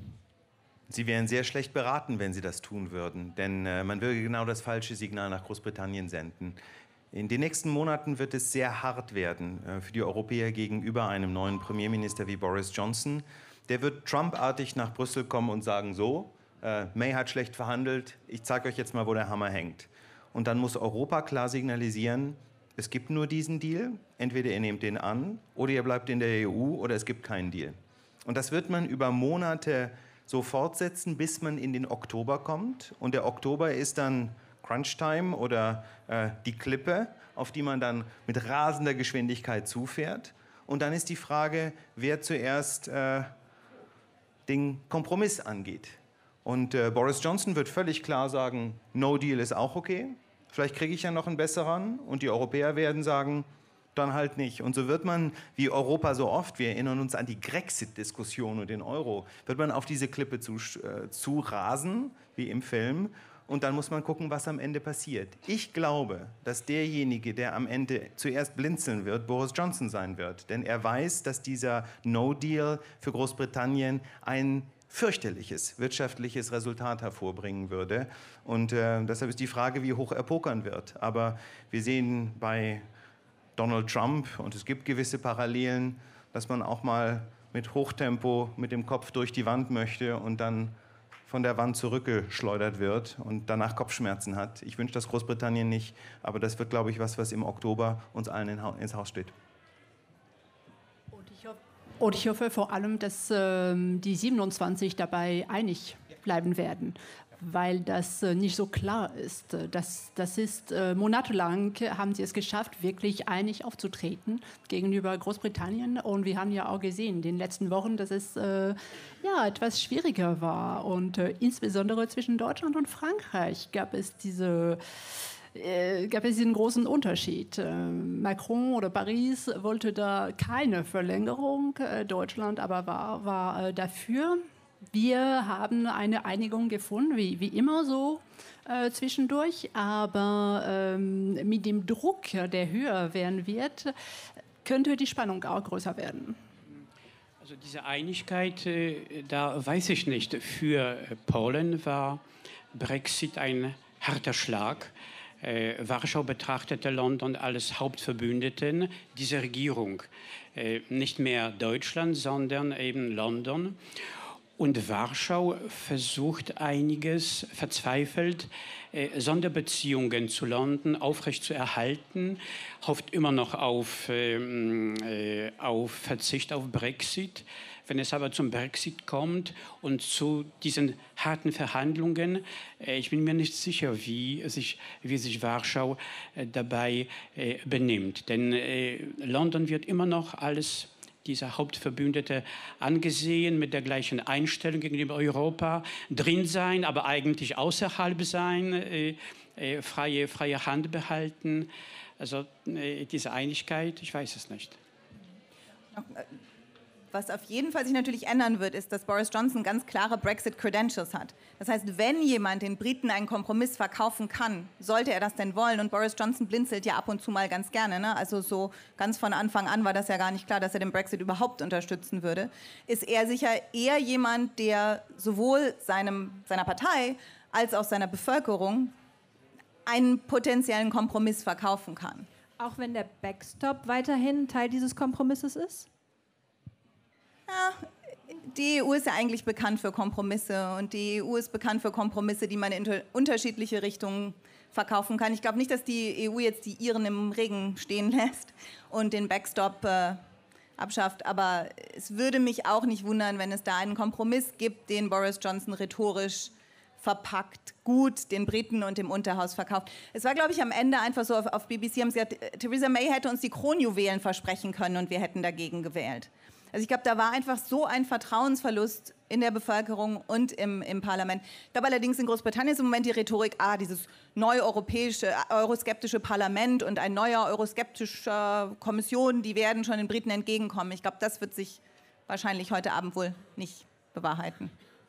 Speaker 2: Sie wären sehr schlecht beraten, wenn Sie das tun würden, denn äh, man würde genau das falsche Signal nach Großbritannien senden. In den nächsten Monaten wird es sehr hart werden äh, für die Europäer gegenüber einem neuen Premierminister wie Boris Johnson. Der wird Trump-artig nach Brüssel kommen und sagen, so, äh, May hat schlecht verhandelt, ich zeige euch jetzt mal, wo der Hammer hängt. Und dann muss Europa klar signalisieren, es gibt nur diesen Deal, entweder ihr nehmt den an oder ihr bleibt in der E U oder es gibt keinen Deal. Und das wird man über Monate so fortsetzen, bis man in den Oktober kommt. Und der Oktober ist dann Crunch-Time oder äh, die Klippe, auf die man dann mit rasender Geschwindigkeit zufährt. Und dann ist die Frage, wer zuerst äh, den Kompromiss angeht. Und äh, Boris Johnson wird völlig klar sagen, No Deal ist auch okay. Vielleicht kriege ich ja noch einen besseren. Und die Europäer werden sagen, dann halt nicht. Und so wird man, wie Europa so oft, wir erinnern uns an die Grexit-Diskussion und den Euro, wird man auf diese Klippe zu, äh, zu rasen, wie im Film. Und dann muss man gucken, was am Ende passiert. Ich glaube, dass derjenige, der am Ende zuerst blinzeln wird, Boris Johnson sein wird. Denn er weiß, dass dieser No-Deal für Großbritannien ein fürchterliches wirtschaftliches Resultat hervorbringen würde. Und äh, deshalb ist die Frage, wie hoch er pokern wird. Aber wir sehen bei Donald Trump, und es gibt gewisse Parallelen, dass man auch mal mit Hochtempo mit dem Kopf durch die Wand möchte und dann von der Wand zurückgeschleudert wird und danach Kopfschmerzen hat. Ich wünsche das Großbritannien nicht, aber das wird, glaube ich, was, was im Oktober uns allen ins Haus steht.
Speaker 5: Und ich hoffe, und ich hoffe vor allem, dass äh, die siebenundzwanzig dabei einig bleiben werden, weil das äh, nicht so klar ist. Das, das ist äh, monatelang haben sie es geschafft, wirklich einig aufzutreten gegenüber Großbritannien. Und wir haben ja auch gesehen in den letzten Wochen, dass es äh, ja, etwas schwieriger war. Und äh, insbesondere zwischen Deutschland und Frankreich gab es diese äh, gab es diesen großen Unterschied. Äh, Macron oder Paris wollte da keine Verlängerung, äh, Deutschland aber war, war äh, dafür. Wir haben eine Einigung gefunden, wie, wie immer so äh, zwischendurch, aber ähm, mit dem Druck, der höher werden wird, könnte die Spannung auch größer werden.
Speaker 4: Also diese Einigkeit, äh, da weiß ich nicht. Für Polen war Brexit ein harter Schlag. Äh, Warschau betrachtete London als Hauptverbündeten dieser Regierung. Äh, nicht mehr Deutschland, sondern eben London. Und Warschau versucht einiges verzweifelt, äh, Sonderbeziehungen zu London aufrechtzuerhalten, hofft immer noch auf, äh, auf Verzicht auf Brexit. Wenn es aber zum Brexit kommt und zu diesen harten Verhandlungen, äh, ich bin mir nicht sicher, wie sich, wie sich Warschau äh, dabei äh, benimmt. Denn äh, London wird immer noch als dieser Hauptverbündete angesehen, mit der gleichen Einstellung gegenüber Europa, drin sein, aber eigentlich außerhalb sein, äh, äh, freie, freie Hand behalten. Also äh, diese Einigkeit, ich weiß es nicht.
Speaker 3: Was auf jeden Fall sich natürlich ändern wird, ist, dass Boris Johnson ganz klare Brexit-Credentials hat. Das heißt, wenn jemand den Briten einen Kompromiss verkaufen kann, sollte er das denn wollen? Und Boris Johnson blinzelt ja ab und zu mal ganz gerne. Ne? Also so ganz von Anfang an war das ja gar nicht klar, dass er den Brexit überhaupt unterstützen würde. Ist er sicher eher jemand, der sowohl seinem, seiner Partei als auch seiner Bevölkerung einen potenziellen Kompromiss verkaufen kann?
Speaker 1: Auch wenn der Backstop weiterhin Teil dieses Kompromisses ist?
Speaker 3: Ja, die E U ist ja eigentlich bekannt für Kompromisse und die E U ist bekannt für Kompromisse, die man in unterschiedliche Richtungen verkaufen kann. Ich glaube nicht, dass die E U jetzt die Iren im Regen stehen lässt und den Backstop äh, abschafft, aber es würde mich auch nicht wundern, wenn es da einen Kompromiss gibt, den Boris Johnson rhetorisch verpackt, gut den Briten und dem Unterhaus verkauft. Es war, glaube ich, am Ende einfach so, auf, auf B B C haben sie gesagt, Theresa May hätte uns die Kronjuwelen versprechen können und wir hätten dagegen gewählt. Also ich glaube, da war einfach so ein Vertrauensverlust in der Bevölkerung und im, im Parlament. Ich glaube allerdings in Großbritannien ist im Moment die Rhetorik, ah, dieses neue europäische, euroskeptische Parlament und ein neuer euroskeptischer Kommission, die werden schon den Briten entgegenkommen. Ich glaube, das wird sich wahrscheinlich heute Abend wohl nicht bewahrheiten.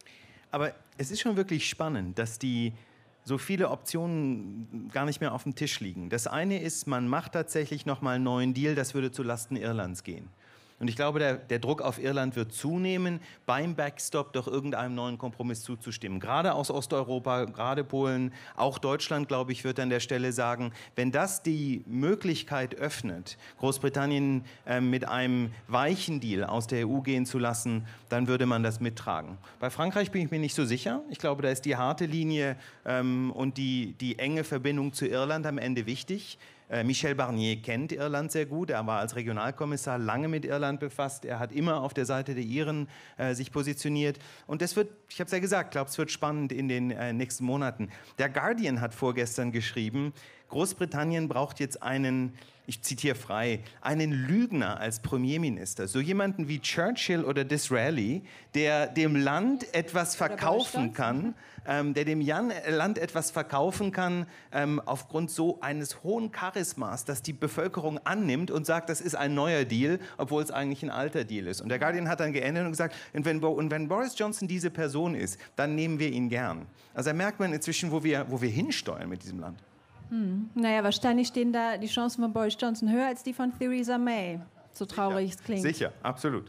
Speaker 2: Aber es ist schon wirklich spannend, dass die so viele Optionen gar nicht mehr auf dem Tisch liegen. Das eine ist, man macht tatsächlich nochmal einen neuen Deal, das würde zulasten Irlands gehen. Und ich glaube, der, der Druck auf Irland wird zunehmen, beim Backstop doch irgendeinem neuen Kompromiss zuzustimmen. Gerade aus Osteuropa, gerade Polen, auch Deutschland, glaube ich, wird an der Stelle sagen, wenn das die Möglichkeit öffnet, Großbritannien äh, mit einem weichen Deal aus der E U gehen zu lassen, dann würde man das mittragen. Bei Frankreich bin ich mir nicht so sicher. Ich glaube, da ist die harte Linie ähm, und die, die enge Verbindung zu Irland am Ende wichtig. Michel Barnier kennt Irland sehr gut. Er war als Regionalkommissar lange mit Irland befasst. Er hat immer auf der Seite der Iren äh, sich positioniert. Und das wird, ich habe es ja gesagt, ich glaube, es wird spannend in den äh, nächsten Monaten. Der Guardian hat vorgestern geschrieben, Großbritannien braucht jetzt einen, ich zitiere frei, einen Lügner als Premierminister. So jemanden wie Churchill oder Disraeli, der dem Land etwas verkaufen kann, ähm, der dem Jan, Land etwas verkaufen kann, ähm, aufgrund so eines hohen Charismas, das die Bevölkerung annimmt und sagt, das ist ein neuer Deal, obwohl es eigentlich ein alter Deal ist. Und der Guardian hat dann geändert und gesagt, und wenn, und wenn Boris Johnson diese Person ist, dann nehmen wir ihn gern. Also da merkt man inzwischen, wo wir, wo wir hinsteuern mit diesem Land.
Speaker 1: Hm. Naja, wahrscheinlich stehen da die Chancen von Boris Johnson höher als die von Theresa May. So traurig
Speaker 2: Sicher.
Speaker 1: es klingt.
Speaker 2: Sicher, absolut.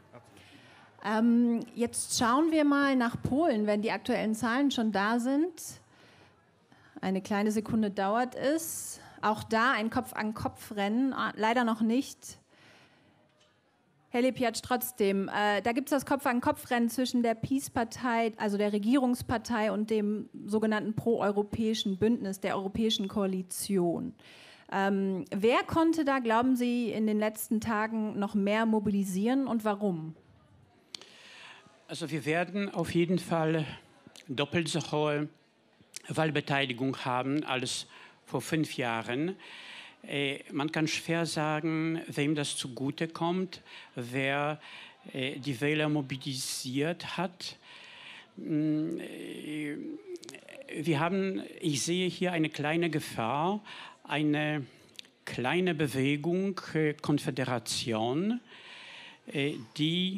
Speaker 1: Ähm, jetzt schauen wir mal nach Polen, wenn die aktuellen Zahlen schon da sind. Eine kleine Sekunde dauert es. Auch da ein Kopf-an-Kopf-Rennen, leider noch nicht. Herr Lepiertsch, trotzdem, äh, da gibt es das Kopf-an-Kopf-Rennen zwischen der Peace-Partei, also der Regierungspartei, und dem sogenannten pro-europäischen Bündnis, der Europäischen Koalition. Ähm, wer konnte da, glauben Sie, in den letzten Tagen noch mehr mobilisieren und warum?
Speaker 4: Also wir werden auf jeden Fall doppelt so hohe Wahlbeteiligung haben als vor fünf Jahren. Äh, man kann schwer sagen, wem das zugutekommt, wer äh, die Wähler mobilisiert hat. Äh, wir haben, ich sehe hier eine kleine Gefahr, eine kleine Bewegung, äh, Konföderation, äh, die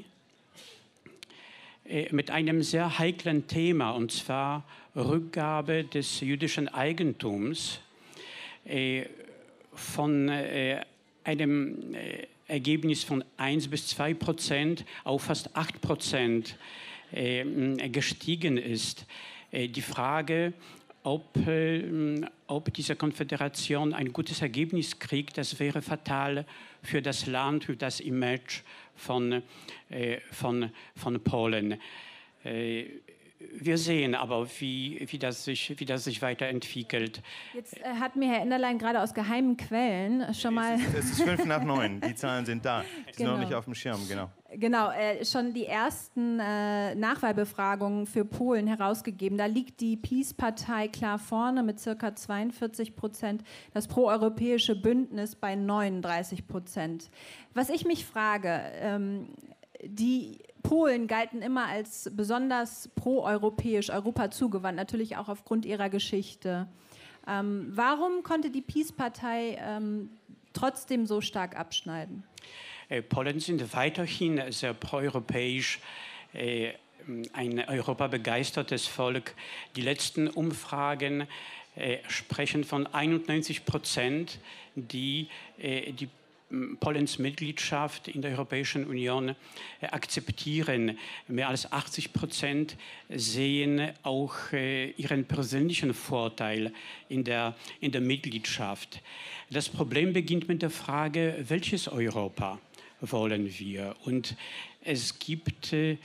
Speaker 4: äh, mit einem sehr heiklen Thema, und zwar Rückgabe des jüdischen Eigentums, äh, von äh, einem äh, Ergebnis von eins bis zwei Prozent auf fast acht Prozent äh, gestiegen ist. Äh, die Frage, ob, äh, ob diese Konföderation ein gutes Ergebnis kriegt, das wäre fatal für das Land, für das Image von, äh, von, von Polen. Äh, Wir sehen aber, wie, wie, das sich, wie das sich weiterentwickelt.
Speaker 1: Jetzt äh, hat mir Herr Enderlein gerade aus geheimen Quellen schon mal...
Speaker 2: Es ist, es ist fünf nach neun, die Zahlen sind da. Die sind
Speaker 1: Genau.
Speaker 2: noch nicht auf dem Schirm, genau.
Speaker 1: Genau, äh, schon die ersten äh, Nachwahlbefragungen für Polen herausgegeben. Da liegt die Peace-Partei klar vorne mit ca. zweiundvierzig Prozent, das proeuropäische Bündnis bei neununddreißig Prozent. Was ich mich frage, ähm, die Polen galten immer als besonders proeuropäisch, Europa zugewandt, natürlich auch aufgrund ihrer Geschichte. Ähm, warum konnte die Peace-Partei ähm, trotzdem so stark abschneiden?
Speaker 4: Äh, Polen sind weiterhin sehr proeuropäisch, äh, ein europabegeistertes Volk. Die letzten Umfragen äh, sprechen von einundneunzig Prozent, die äh, die Polens Mitgliedschaft in der Europäischen Union äh, akzeptieren. Mehr als achtzig Prozent sehen auch äh, ihren persönlichen Vorteil in der, in der Mitgliedschaft. Das Problem beginnt mit der Frage, welches Europa wollen wir? Und es gibt äh,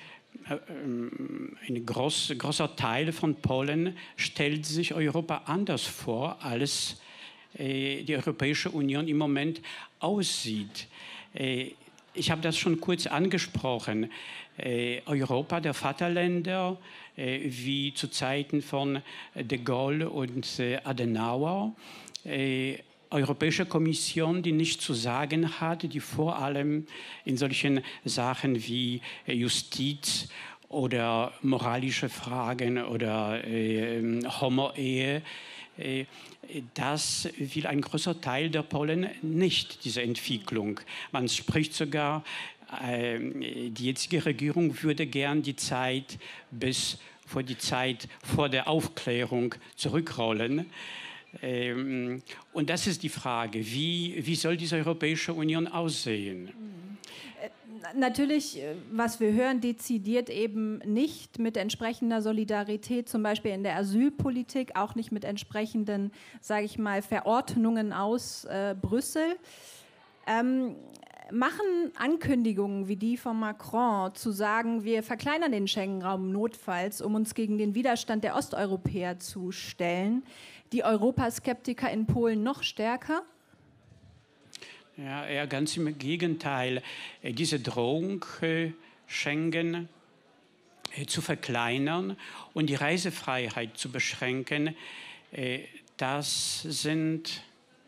Speaker 4: ein groß, großer Teil von Polen stellt sich Europa anders vor, als die Europäische Union im Moment aussieht. Ich habe das schon kurz angesprochen. Europa der Vaterländer, wie zu Zeiten von de Gaulle und Adenauer. Europäische Kommission, die nichts zu sagen hat, die vor allem in solchen Sachen wie Justiz oder moralische Fragen oder äh, Homo-Ehe, äh, das will ein großer Teil der Polen nicht, diese Entwicklung. Man spricht sogar, äh, die jetzige Regierung würde gern die Zeit bis vor die Zeit vor der Aufklärung zurückrollen. Ähm, und das ist die Frage, wie, wie soll diese Europäische Union aussehen?
Speaker 1: Natürlich, was wir hören, dezidiert eben nicht mit entsprechender Solidarität, zum Beispiel in der Asylpolitik, auch nicht mit entsprechenden, sage ich mal, Verordnungen aus äh, Brüssel. Ähm, machen Ankündigungen wie die von Macron zu sagen, wir verkleinern den Schengen-Raum notfalls, um uns gegen den Widerstand der Osteuropäer zu stellen, die Europaskeptiker in Polen noch stärker?
Speaker 4: Ja, eher ganz im Gegenteil. Diese Drohung, Schengen zu verkleinern und die Reisefreiheit zu beschränken, das sind,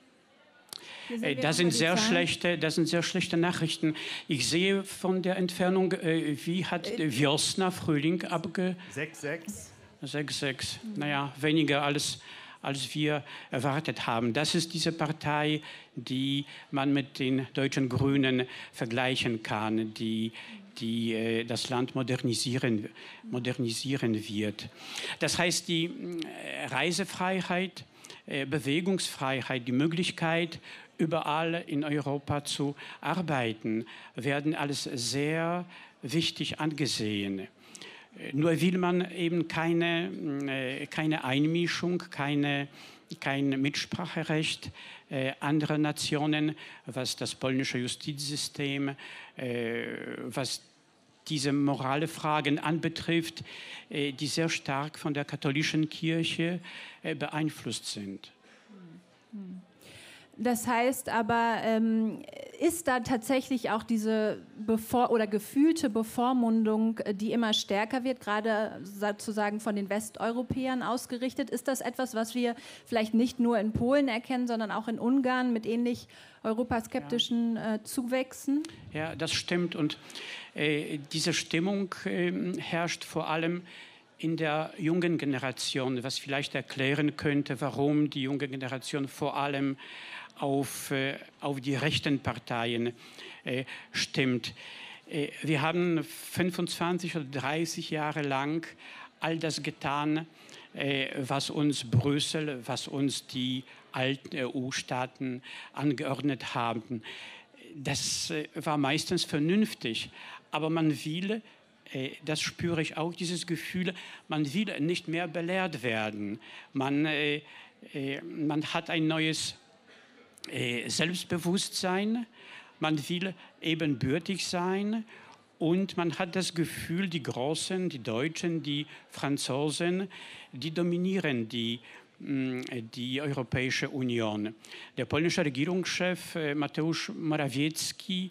Speaker 4: das sind, sehr schlechte, das sind sehr schlechte Nachrichten. Ich sehe von der Entfernung, wie hat Wiosna Frühling abge...
Speaker 2: sechs sechs.
Speaker 4: sechs sechs, naja, weniger als... als wir erwartet haben. Das ist diese Partei, die man mit den deutschen Grünen vergleichen kann, die, die äh, das Land modernisieren, modernisieren wird. Das heißt, die äh, Reisefreiheit, äh, Bewegungsfreiheit, die Möglichkeit, überall in Europa zu arbeiten, werden als sehr wichtig angesehen. Nur will man eben keine, keine Einmischung, keine, kein Mitspracherecht äh, anderer Nationen, was das polnische Justizsystem, äh, was diese morale Fragen anbetrifft, äh, die sehr stark von der katholischen Kirche äh, beeinflusst sind.
Speaker 1: Das heißt aber, ähm, ist da tatsächlich auch diese bevor oder gefühlte Bevormundung, die immer stärker wird, gerade sozusagen von den Westeuropäern ausgerichtet? Ist das etwas, was wir vielleicht nicht nur in Polen erkennen, sondern auch in Ungarn mit ähnlich europaskeptischen äh, Zuwächsen?
Speaker 4: Ja, das stimmt. Und äh, diese Stimmung äh, herrscht vor allem in der jungen Generation, was vielleicht erklären könnte, warum die junge Generation vor allem auf, äh, auf die rechten Parteien äh, stimmt. Äh, wir haben fünfundzwanzig oder dreißig Jahre lang all das getan, äh, was uns Brüssel, was uns die alten E U-Staaten angeordnet haben. Das äh, war meistens vernünftig, aber man will, äh, das spüre ich auch, dieses Gefühl, man will nicht mehr belehrt werden. Man, äh, äh, man hat ein neues Selbstbewusstsein, man will ebenbürtig sein und man hat das Gefühl, die Großen, die Deutschen, die Franzosen, die dominieren die, die Europäische Union. Der polnische Regierungschef Mateusz Morawiecki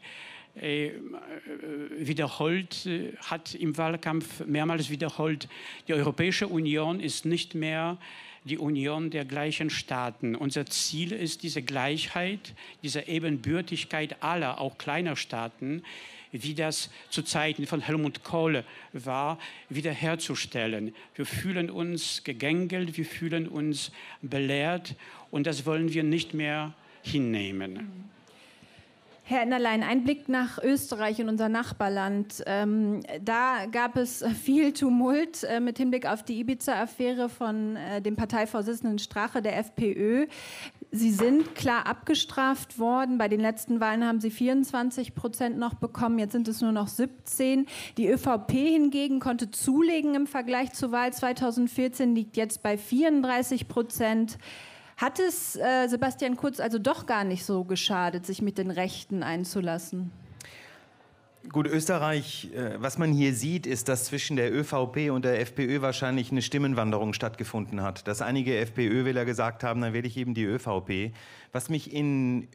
Speaker 4: wiederholt, hat im Wahlkampf mehrmals wiederholt, die Europäische Union ist nicht mehr die Union der gleichen Staaten. Unser Ziel ist diese Gleichheit, diese Ebenbürtigkeit aller, auch kleiner Staaten, wie das zu Zeiten von Helmut Kohl war, wiederherzustellen. Wir fühlen uns gegängelt, wir fühlen uns belehrt und das wollen wir nicht mehr hinnehmen.
Speaker 1: Herr Enderlein, ein Blick nach Österreich und unser Nachbarland. Ähm, da gab es viel Tumult äh, mit Hinblick auf die Ibiza-Affäre von äh, dem Parteivorsitzenden Strache der FPÖ. Sie sind klar abgestraft worden. Bei den letzten Wahlen haben Sie vierundzwanzig Prozent noch bekommen, jetzt sind es nur noch siebzehn. Die ÖVP hingegen konnte zulegen im Vergleich zur Wahl zweitausendvierzehn, liegt jetzt bei vierunddreißig Prozent. Hat es äh, Sebastian Kurz also doch gar nicht so geschadet, sich mit den Rechten einzulassen?
Speaker 2: Gut, Österreich, äh, was man hier sieht, ist, dass zwischen der ÖVP und der FPÖ wahrscheinlich eine Stimmenwanderung stattgefunden hat. Dass einige FPÖ-Wähler gesagt haben, dann wähle ich eben die ÖVP. Was mich in,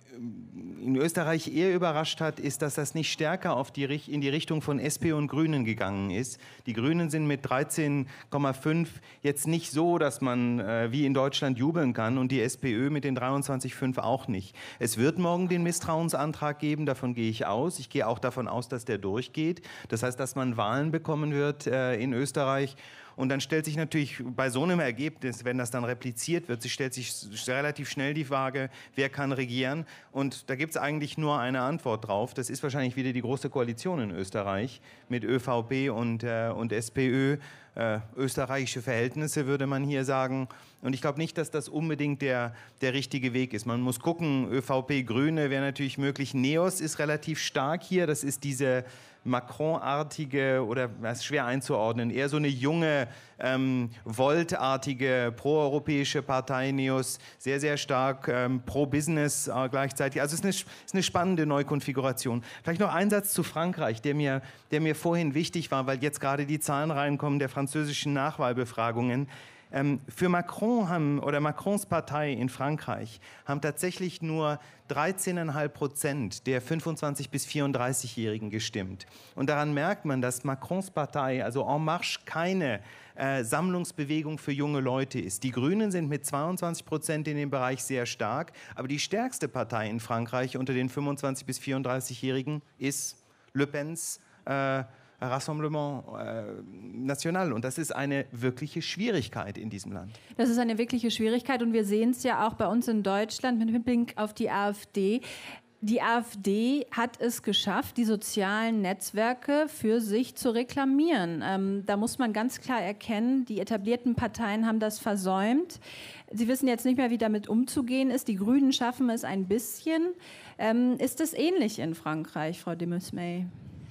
Speaker 2: in Österreich eher überrascht hat, ist, dass das nicht stärker auf die, in die Richtung von S P und Grünen gegangen ist. Die Grünen sind mit dreizehn Komma fünf jetzt nicht so, dass man äh, wie in Deutschland jubeln kann und die SPÖ mit den dreiundzwanzig Komma fünf auch nicht. Es wird morgen den Misstrauensantrag geben, davon gehe ich aus. Ich gehe auch davon aus, dass der durchgeht. Das heißt, dass man Wahlen bekommen wird äh, in Österreich. Und dann stellt sich natürlich bei so einem Ergebnis, wenn das dann repliziert wird, stellt sich relativ schnell die Frage, wer kann regieren? Und da gibt es eigentlich nur eine Antwort drauf. Das ist wahrscheinlich wieder die Große Koalition in Österreich mit ÖVP und, äh, und SPÖ. Äh, österreichische Verhältnisse, würde man hier sagen. Und ich glaube nicht, dass das unbedingt der, der richtige Weg ist. Man muss gucken, ÖVP, Grüne wäre natürlich möglich. NEOS ist relativ stark hier. Das ist diese Macron-artige, oder das ist schwer einzuordnen, eher so eine junge, ähm, Volt-artige proeuropäische Partei, NEOS, sehr, sehr stark ähm, pro-Business äh, gleichzeitig. Also es ist eine, ist eine spannende Neukonfiguration. Vielleicht noch ein Satz zu Frankreich, der mir, der mir vorhin wichtig war, weil jetzt gerade die Zahlen reinkommen der französischen Nachwahlbefragungen. Ähm, für Macron haben, oder Macrons Partei in Frankreich haben tatsächlich nur dreizehn Komma fünf Prozent der fünfundzwanzig- bis vierunddreißigjährigen gestimmt. Und daran merkt man, dass Macrons Partei, also En Marche, keine äh, Sammlungsbewegung für junge Leute ist. Die Grünen sind mit zweiundzwanzig Prozent in dem Bereich sehr stark, aber die stärkste Partei in Frankreich unter den fünfundzwanzig- bis vierunddreißigjährigen ist Le Pen's äh, Rassemblement äh, National. Und das ist eine wirkliche Schwierigkeit in diesem Land.
Speaker 1: Das ist eine wirkliche Schwierigkeit und wir sehen es ja auch bei uns in Deutschland mit Blick auf die AfD. Die AfD hat es geschafft, die sozialen Netzwerke für sich zu reklamieren. Ähm, da muss man ganz klar erkennen, die etablierten Parteien haben das versäumt. Sie wissen jetzt nicht mehr, wie damit umzugehen ist. Die Grünen schaffen es ein bisschen. Ähm, ist es ähnlich in Frankreich, Frau de Mesmae?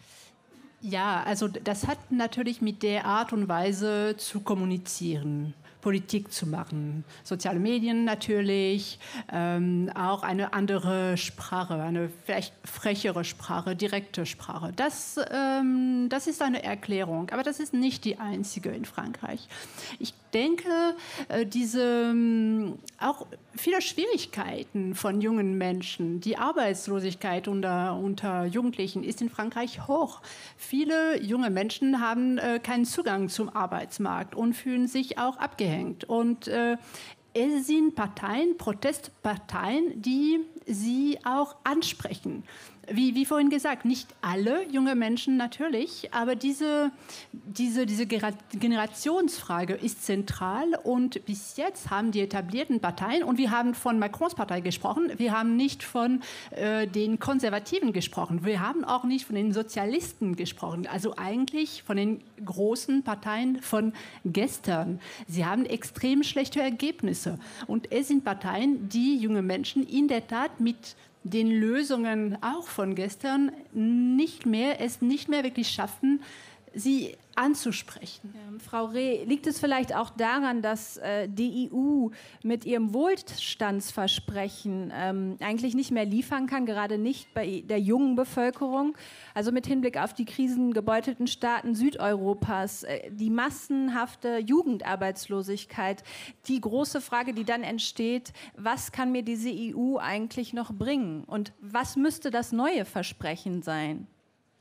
Speaker 5: Ja, also das hat natürlich mit der Art und Weise zu kommunizieren Politik zu machen. Soziale Medien natürlich, ähm, auch eine andere Sprache, eine vielleicht frechere Sprache, direkte Sprache. Das, ähm, das ist eine Erklärung, aber das ist nicht die einzige in Frankreich. Ich denke, äh, diese auch viele Schwierigkeiten von jungen Menschen, die Arbeitslosigkeit unter, unter Jugendlichen ist in Frankreich hoch. Viele junge Menschen haben äh, keinen Zugang zum Arbeitsmarkt und fühlen sich auch abgehängt. Und äh, es sind Parteien, Protestparteien, die sie auch ansprechen. Wie, wie vorhin gesagt, nicht alle junge Menschen natürlich, aber diese, diese, diese Generationsfrage ist zentral und bis jetzt haben die etablierten Parteien, und wir haben von Macrons Partei gesprochen, wir haben nicht von äh, den Konservativen gesprochen, wir haben auch nicht von den Sozialisten gesprochen, also eigentlich von den großen Parteien von gestern. Sie haben extrem schlechte Ergebnisse und es sind Parteien, die junge Menschen in der Tat mit den Lösungen auch von gestern nicht mehr, es nicht mehr wirklich schaffen, sie anzusprechen.
Speaker 1: Ja, Frau Reh, liegt es vielleicht auch daran, dass äh, die E U mit ihrem Wohlstandsversprechen ähm, eigentlich nicht mehr liefern kann, gerade nicht bei der jungen Bevölkerung? Also mit Hinblick auf die krisengebeutelten Staaten Südeuropas, äh, die massenhafte Jugendarbeitslosigkeit, die große Frage, die dann entsteht, was kann mir diese E U eigentlich noch bringen? Und was müsste das neue Versprechen sein?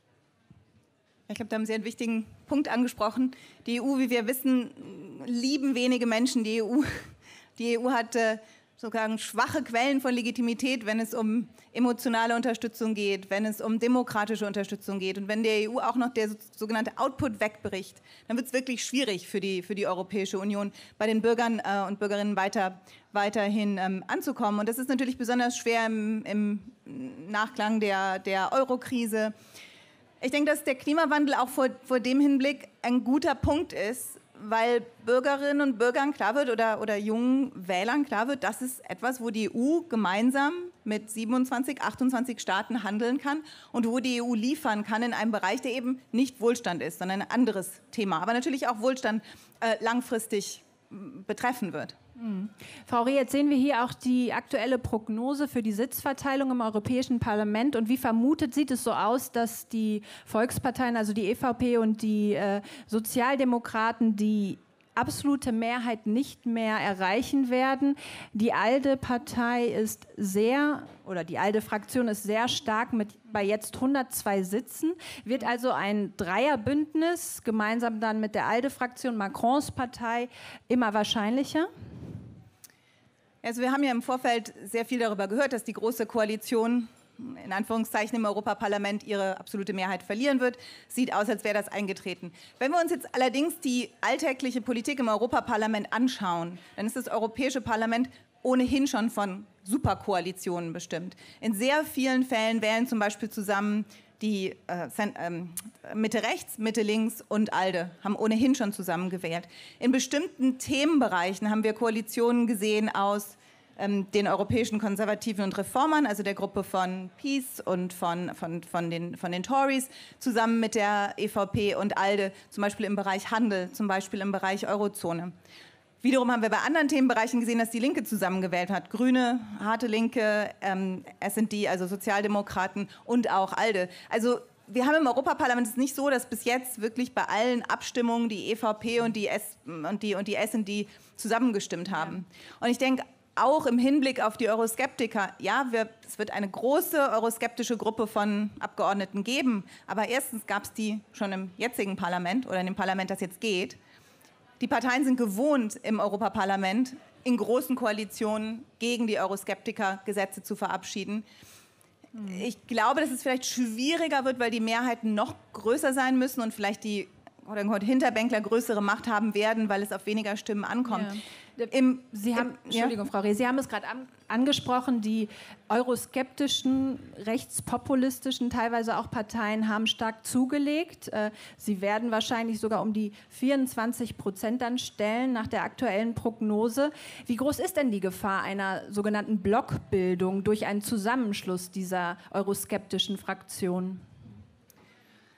Speaker 3: Ich glaube, da haben Sie einen wichtigen Punkt angesprochen. Die E U, wie wir wissen, lieben wenige Menschen die E U. Die E U hat äh, sogar schwache Quellen von Legitimität, wenn es um emotionale Unterstützung geht, wenn es um demokratische Unterstützung geht. Und wenn der E U auch noch der sogenannte Output wegbricht, dann wird es wirklich schwierig für die, für die Europäische Union, bei den Bürgern äh, und Bürgerinnen weiter, weiterhin ähm, anzukommen. Und das ist natürlich besonders schwer im, im Nachklang der, der Euro-Krise. Ich denke, dass der Klimawandel auch vor, vor dem Hinblick ein guter Punkt ist, weil Bürgerinnen und Bürgern klar wird oder, oder jungen Wählern klar wird, das ist etwas, wo die E U gemeinsam mit siebenundzwanzig, achtundzwanzig Staaten handeln kann und wo die E U liefern kann in einem Bereich, der eben nicht Wohlstand ist, sondern ein anderes Thema, aber natürlich auch Wohlstand äh, langfristig betreffen wird.
Speaker 1: Mhm. Frau Reh, jetzt sehen wir hier auch die aktuelle Prognose für die Sitzverteilung im Europäischen Parlament. Und wie vermutet sieht es so aus, dass die Volksparteien, also die E V P und die äh, Sozialdemokraten, die absolute Mehrheit nicht mehr erreichen werden. Die ALDE-Partei ist sehr, oder die ALDE-Fraktion ist sehr stark mit bei jetzt hundertzwei Sitzen, wird also ein Dreierbündnis, gemeinsam dann mit der ALDE-Fraktion, Macrons Partei, immer wahrscheinlicher?
Speaker 3: Also wir haben ja im Vorfeld sehr viel darüber gehört, dass die Große Koalition in Anführungszeichen im Europaparlament ihre absolute Mehrheit verlieren wird. Sieht aus, als wäre das eingetreten. Wenn wir uns jetzt allerdings die alltägliche Politik im Europaparlament anschauen, dann ist das Europäische Parlament ohnehin schon von Superkoalitionen bestimmt. In sehr vielen Fällen wählen zum Beispiel zusammen die äh, ähm, Mitte rechts, Mitte links und ALDE haben ohnehin schon zusammen gewählt. In bestimmten Themenbereichen haben wir Koalitionen gesehen aus ähm, den europäischen Konservativen und Reformern, also der Gruppe von Peace und von, von, von, den, von den Tories, zusammen mit der E V P und ALDE, zum Beispiel im Bereich Handel, zum Beispiel im Bereich Eurozone. Wiederum haben wir bei anderen Themenbereichen gesehen, dass die Linke zusammengewählt hat. Grüne, harte Linke, ähm, S und D, also Sozialdemokraten und auch ALDE. Also wir haben im Europaparlament es nicht so, dass bis jetzt wirklich bei allen Abstimmungen die E V P und die, S und die, und die S und D zusammengestimmt haben. Ja. Und ich denke, auch im Hinblick auf die Euroskeptiker, ja, wir, es wird eine große euroskeptische Gruppe von Abgeordneten geben. Aber erstens gab es die schon im jetzigen Parlament oder in dem Parlament, das jetzt geht. Die Parteien sind gewohnt, im Europaparlament in großen Koalitionen gegen die Euroskeptiker Gesetze zu verabschieden. Ich glaube, dass es vielleicht schwieriger wird, weil die Mehrheiten noch größer sein müssen und vielleicht die oder Hinterbänkler größere Macht haben werden, weil es auf weniger Stimmen ankommt. Ja. Im,
Speaker 1: Sie haben, im, Entschuldigung, ja? Frau Reh, Sie haben es gerade an, angesprochen, die euroskeptischen, rechtspopulistischen, teilweise auch Parteien haben stark zugelegt. Äh, sie werden wahrscheinlich sogar um die vierundzwanzig Prozent dann stellen nach der aktuellen Prognose. Wie groß ist denn die Gefahr einer sogenannten Blockbildung durch einen Zusammenschluss dieser euroskeptischen Fraktionen?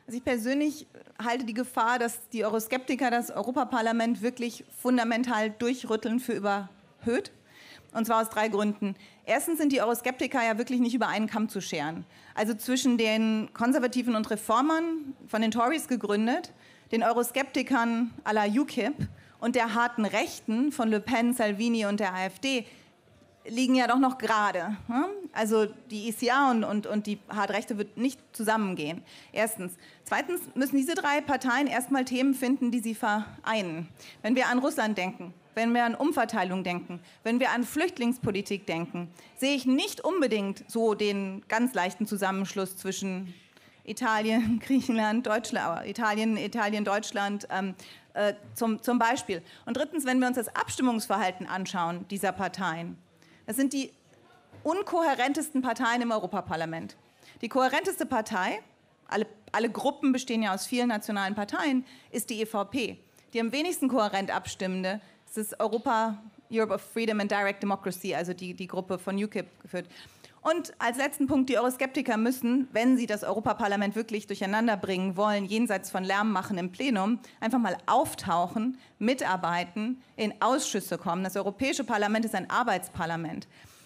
Speaker 3: Also ich persönlich halte die Gefahr, dass die Euroskeptiker das Europaparlament wirklich fundamental durchrütteln, für überhöht. Und zwar aus drei Gründen. Erstens sind die Euroskeptiker ja wirklich nicht über einen Kamm zu scheren. Also zwischen den Konservativen und Reformern, von den Tories gegründet, den Euroskeptikern à la U KIP und der harten Rechten von Le Pen, Salvini und der AfD liegen ja doch noch gerade. Also die E C R und, und, und die Hardrechte wird nicht zusammengehen. Erstens. Zweitens müssen diese drei Parteien erstmal Themen finden, die sie vereinen. Wenn wir an Russland denken, wenn wir an Umverteilung denken, wenn wir an Flüchtlingspolitik denken, sehe ich nicht unbedingt so den ganz leichten Zusammenschluss zwischen Italien, Griechenland, Deutschland, Italien, Italien, Deutschland ähm, äh, zum, zum Beispiel. Und drittens, wenn wir uns das Abstimmungsverhalten anschauen dieser Parteien, das sind die unkohärentesten Parteien im Europaparlament. Die kohärenteste Partei, alle, alle Gruppen bestehen ja aus vielen nationalen Parteien, ist die E V P. Die am wenigsten kohärent abstimmende ist das Europa, Europe of Freedom and Direct Democracy, also die, die Gruppe von U KIP geführt. Und als letzten Punkt, die Euroskeptiker müssen, wenn sie das Europaparlament wirklich durcheinander bringen wollen, jenseits von Lärm machen im Plenum, einfach mal auftauchen, mitarbeiten, in Ausschüsse kommen. Das Europäische Parlament ist ein Arbeitsparlament.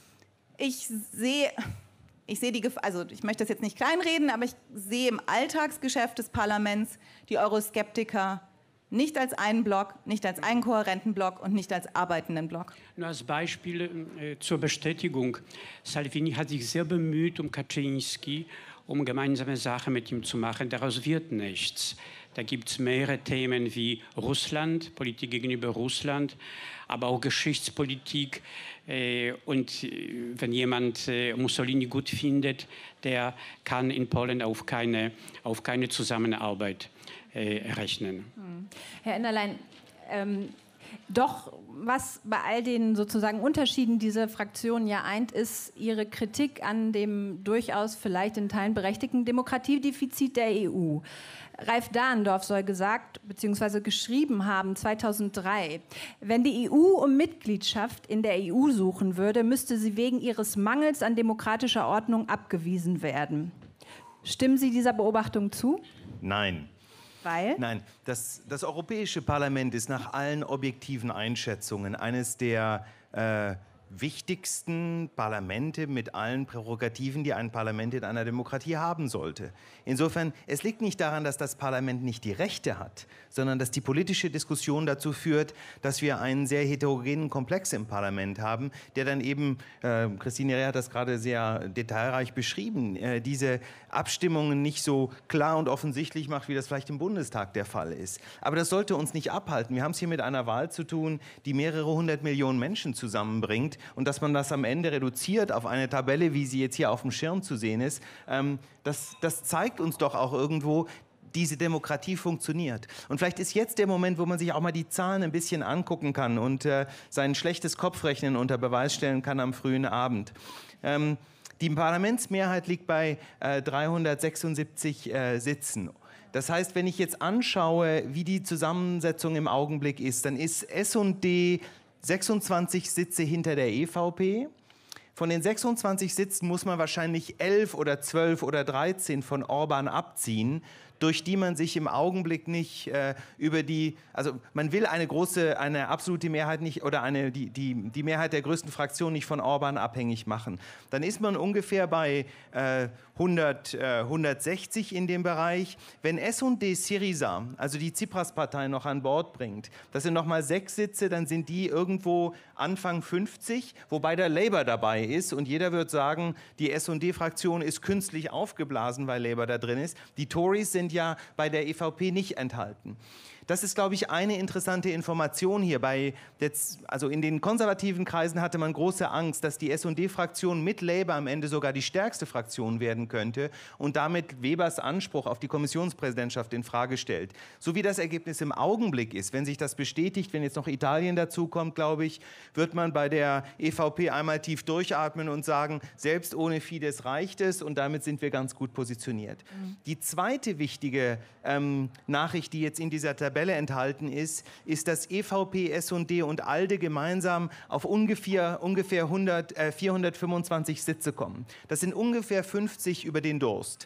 Speaker 3: Ich sehe, ich sehe die Gefahr, also ich möchte das jetzt nicht kleinreden, aber ich sehe im Alltagsgeschäft des Parlaments die Euroskeptiker nicht als einen Block, nicht als einen kohärenten Block und nicht als arbeitenden Block.
Speaker 4: Nur als Beispiel äh, zur Bestätigung. Salvini hat sich sehr bemüht um Kaczynski, um gemeinsame Sachen mit ihm zu machen. Daraus wird nichts. Da gibt es mehrere Themen wie Russland, Politik gegenüber Russland, aber auch Geschichtspolitik. Äh, und äh, wenn jemand äh, Mussolini gut findet, der kann in Polen auf keine, auf keine Zusammenarbeit äh, rechnen.
Speaker 1: Herr Enderlein, ähm, doch, was bei all den sozusagen Unterschieden diese Fraktionen ja eint, ist Ihre Kritik an dem durchaus vielleicht in Teilen berechtigten Demokratiedefizit der E U. Ralf Dahrendorf soll gesagt bzw. geschrieben haben zweitausenddrei, wenn die E U um Mitgliedschaft in der E U suchen würde, müsste sie wegen ihres Mangels an demokratischer Ordnung abgewiesen werden. Stimmen Sie dieser Beobachtung zu?
Speaker 2: Nein.
Speaker 1: Weil?
Speaker 2: Nein, das, das Europäische Parlament ist nach allen objektiven Einschätzungen eines der äh, wichtigsten Parlamente mit allen Prärogativen, die ein Parlament in einer Demokratie haben sollte. Insofern, es liegt nicht daran, dass das Parlament nicht die Rechte hat, sondern dass die politische Diskussion dazu führt, dass wir einen sehr heterogenen Komplex im Parlament haben, der dann eben, äh, Christine Reh hat das gerade sehr detailreich beschrieben, äh, diese Abstimmungen nicht so klar und offensichtlich macht, wie das vielleicht im Bundestag der Fall ist. Aber das sollte uns nicht abhalten. Wir haben es hier mit einer Wahl zu tun, die mehrere hundert Millionen Menschen zusammenbringt. Und dass man das am Ende reduziert auf eine Tabelle, wie sie jetzt hier auf dem Schirm zu sehen ist, ähm, das, das zeigt uns doch auch irgendwo, diese Demokratie funktioniert. Und vielleicht ist jetzt der Moment, wo man sich auch mal die Zahlen ein bisschen angucken kann und äh, sein schlechtes Kopfrechnen unter Beweis stellen kann am frühen Abend. Ähm, die Parlamentsmehrheit liegt bei äh, dreihundertsechsundsiebzig äh, Sitzen. Das heißt, wenn ich jetzt anschaue, wie die Zusammensetzung im Augenblick ist, dann ist S und D sechsundzwanzig Sitze hinter der E V P. Von den sechsundzwanzig Sitzen muss man wahrscheinlich elf oder zwölf oder dreizehn von Orban abziehen, durch die man sich im Augenblick nicht äh, über die, also man will eine große, eine absolute Mehrheit nicht oder eine, die, die, die Mehrheit der größten Fraktion nicht von Orban abhängig machen. Dann ist man ungefähr bei äh, hundert, äh, hundertsechzig in dem Bereich. Wenn S und D Syriza, also die Tsipras-Partei, noch an Bord bringt, das sind nochmal sechs Sitze, dann sind die irgendwo Anfang fünfzig, wobei der Labour dabei ist und jeder wird sagen, die S und D-Fraktion ist künstlich aufgeblasen, weil Labour da drin ist. Die Tories sind ja bei der E V P nicht enthalten. Das ist, glaube ich, eine interessante Information hier. Bei jetzt, also in den konservativen Kreisen hatte man große Angst, dass die S und D-Fraktion mit Labour am Ende sogar die stärkste Fraktion werden könnte und damit Webers Anspruch auf die Kommissionspräsidentschaft in Frage stellt. So wie das Ergebnis im Augenblick ist, wenn sich das bestätigt, wenn jetzt noch Italien dazukommt, glaube ich, wird man bei der E V P einmal tief durchatmen und sagen, selbst ohne Fidesz reicht es und damit sind wir ganz gut positioniert. Mhm. Die zweite wichtige ähm, Nachricht, die jetzt in dieser Tabelle enthalten ist, ist, dass E V P, S und D und ALDE gemeinsam auf ungefähr, ungefähr hundert, äh, vierhundertfünfundzwanzig Sitze kommen. Das sind ungefähr fünfzig über den Durst.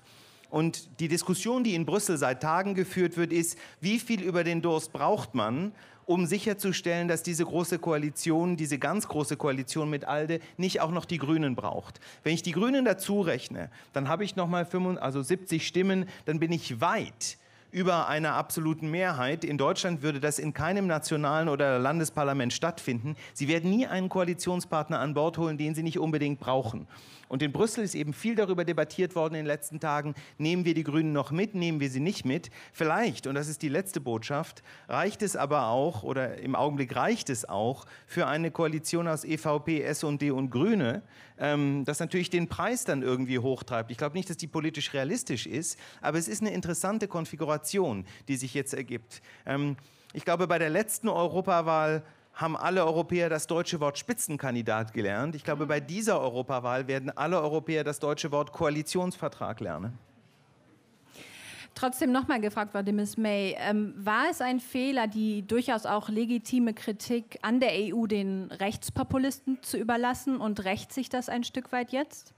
Speaker 2: Und die Diskussion, die in Brüssel seit Tagen geführt wird, ist, wie viel über den Durst braucht man, um sicherzustellen, dass diese große Koalition, diese ganz große Koalition mit ALDE nicht auch noch die Grünen braucht. Wenn ich die Grünen dazu rechne, dann habe ich noch mal also siebzig Stimmen, dann bin ich weit über einer absoluten Mehrheit. In Deutschland würde das in keinem nationalen oder Landesparlament stattfinden. Sie werden nie einen Koalitionspartner an Bord holen, den sie nicht unbedingt brauchen. Und in Brüssel ist eben viel darüber debattiert worden in den letzten Tagen, nehmen wir die Grünen noch mit, nehmen wir sie nicht mit. Vielleicht, und das ist die letzte Botschaft, reicht es aber auch, oder im Augenblick reicht es auch, für eine Koalition aus E V P, S und D und Grüne, ähm, das natürlich den Preis dann irgendwie hochtreibt. Ich glaube nicht, dass die politisch realistisch ist, aber es ist eine interessante Konfiguration, die sich jetzt ergibt. Ähm, ich glaube, bei der letzten Europawahl haben alle Europäer das deutsche Wort Spitzenkandidat gelernt. Ich glaube, bei dieser Europawahl werden alle Europäer das deutsche Wort Koalitionsvertrag lernen.
Speaker 1: Trotzdem nochmal gefragt worden, Miss May, ähm, war es ein Fehler, die durchaus auch legitime Kritik an der E U den Rechtspopulisten zu überlassen, und rächt sich das ein Stück weit jetzt?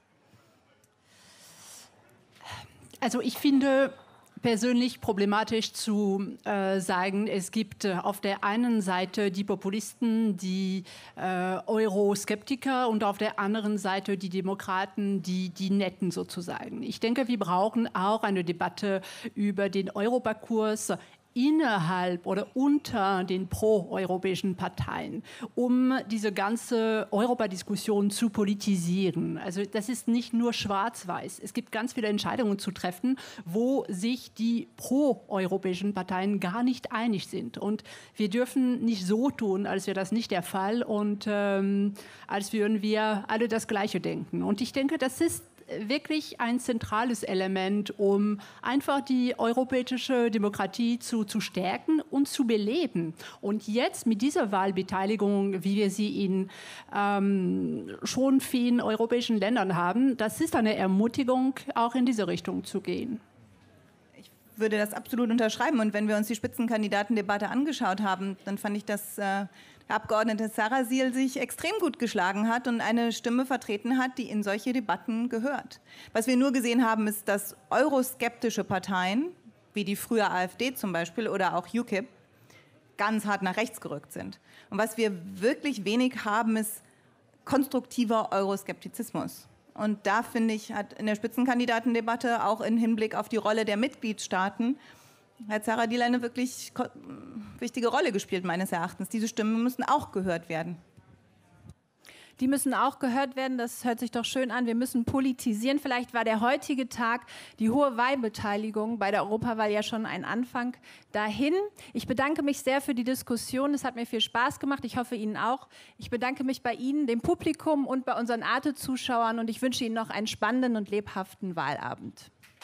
Speaker 5: Also ich finde persönlich problematisch zu äh, sagen, es gibt äh, auf der einen Seite die Populisten, die äh, Euroskeptiker, und auf der anderen Seite die Demokraten, die, die Netten sozusagen. Ich denke, wir brauchen auch eine Debatte über den Europarkurs innerhalb oder unter den pro-europäischen Parteien, um diese ganze Europadiskussion zu politisieren. Also das ist nicht nur schwarz-weiß. Es gibt ganz viele Entscheidungen zu treffen, wo sich die pro-europäischen Parteien gar nicht einig sind. Und wir dürfen nicht so tun, als wäre das nicht der Fall und ähm, als würden wir alle das Gleiche denken. Und ich denke, das ist wirklich ein zentrales Element, um einfach die europäische Demokratie zu, zu stärken und zu beleben. Und jetzt mit dieser Wahlbeteiligung, wie wir sie in ähm, schon vielen europäischen Ländern haben, das ist eine Ermutigung, auch in diese Richtung zu gehen.
Speaker 3: Ich würde das absolut unterschreiben. Und wenn wir uns die Spitzenkandidatendebatte angeschaut haben, dann fand ich, dass äh, der Abgeordnete Sarrazin sich extrem gut geschlagen hat und eine Stimme vertreten hat, die in solche Debatten gehört. Was wir nur gesehen haben, ist, dass euroskeptische Parteien, wie die frühere AfD zum Beispiel oder auch U KIP, ganz hart nach rechts gerückt sind. Und was wir wirklich wenig haben, ist konstruktiver Euroskeptizismus. Und da, finde ich, hat in der Spitzenkandidatendebatte auch im Hinblick auf die Rolle der Mitgliedstaaten hat Sarrazin eine wirklich wichtige Rolle gespielt, meines Erachtens. Diese Stimmen müssen auch gehört werden.
Speaker 1: Die müssen auch gehört werden, das hört sich doch schön an. Wir müssen politisieren. Vielleicht war der heutige Tag, die hohe Wahlbeteiligung bei der Europawahl ja schon ein Anfang dahin. Ich bedanke mich sehr für die Diskussion. Es hat mir viel Spaß gemacht. Ich hoffe, Ihnen auch. Ich bedanke mich bei Ihnen, dem Publikum und bei unseren Arte-Zuschauern, und ich wünsche Ihnen noch einen spannenden und lebhaften Wahlabend.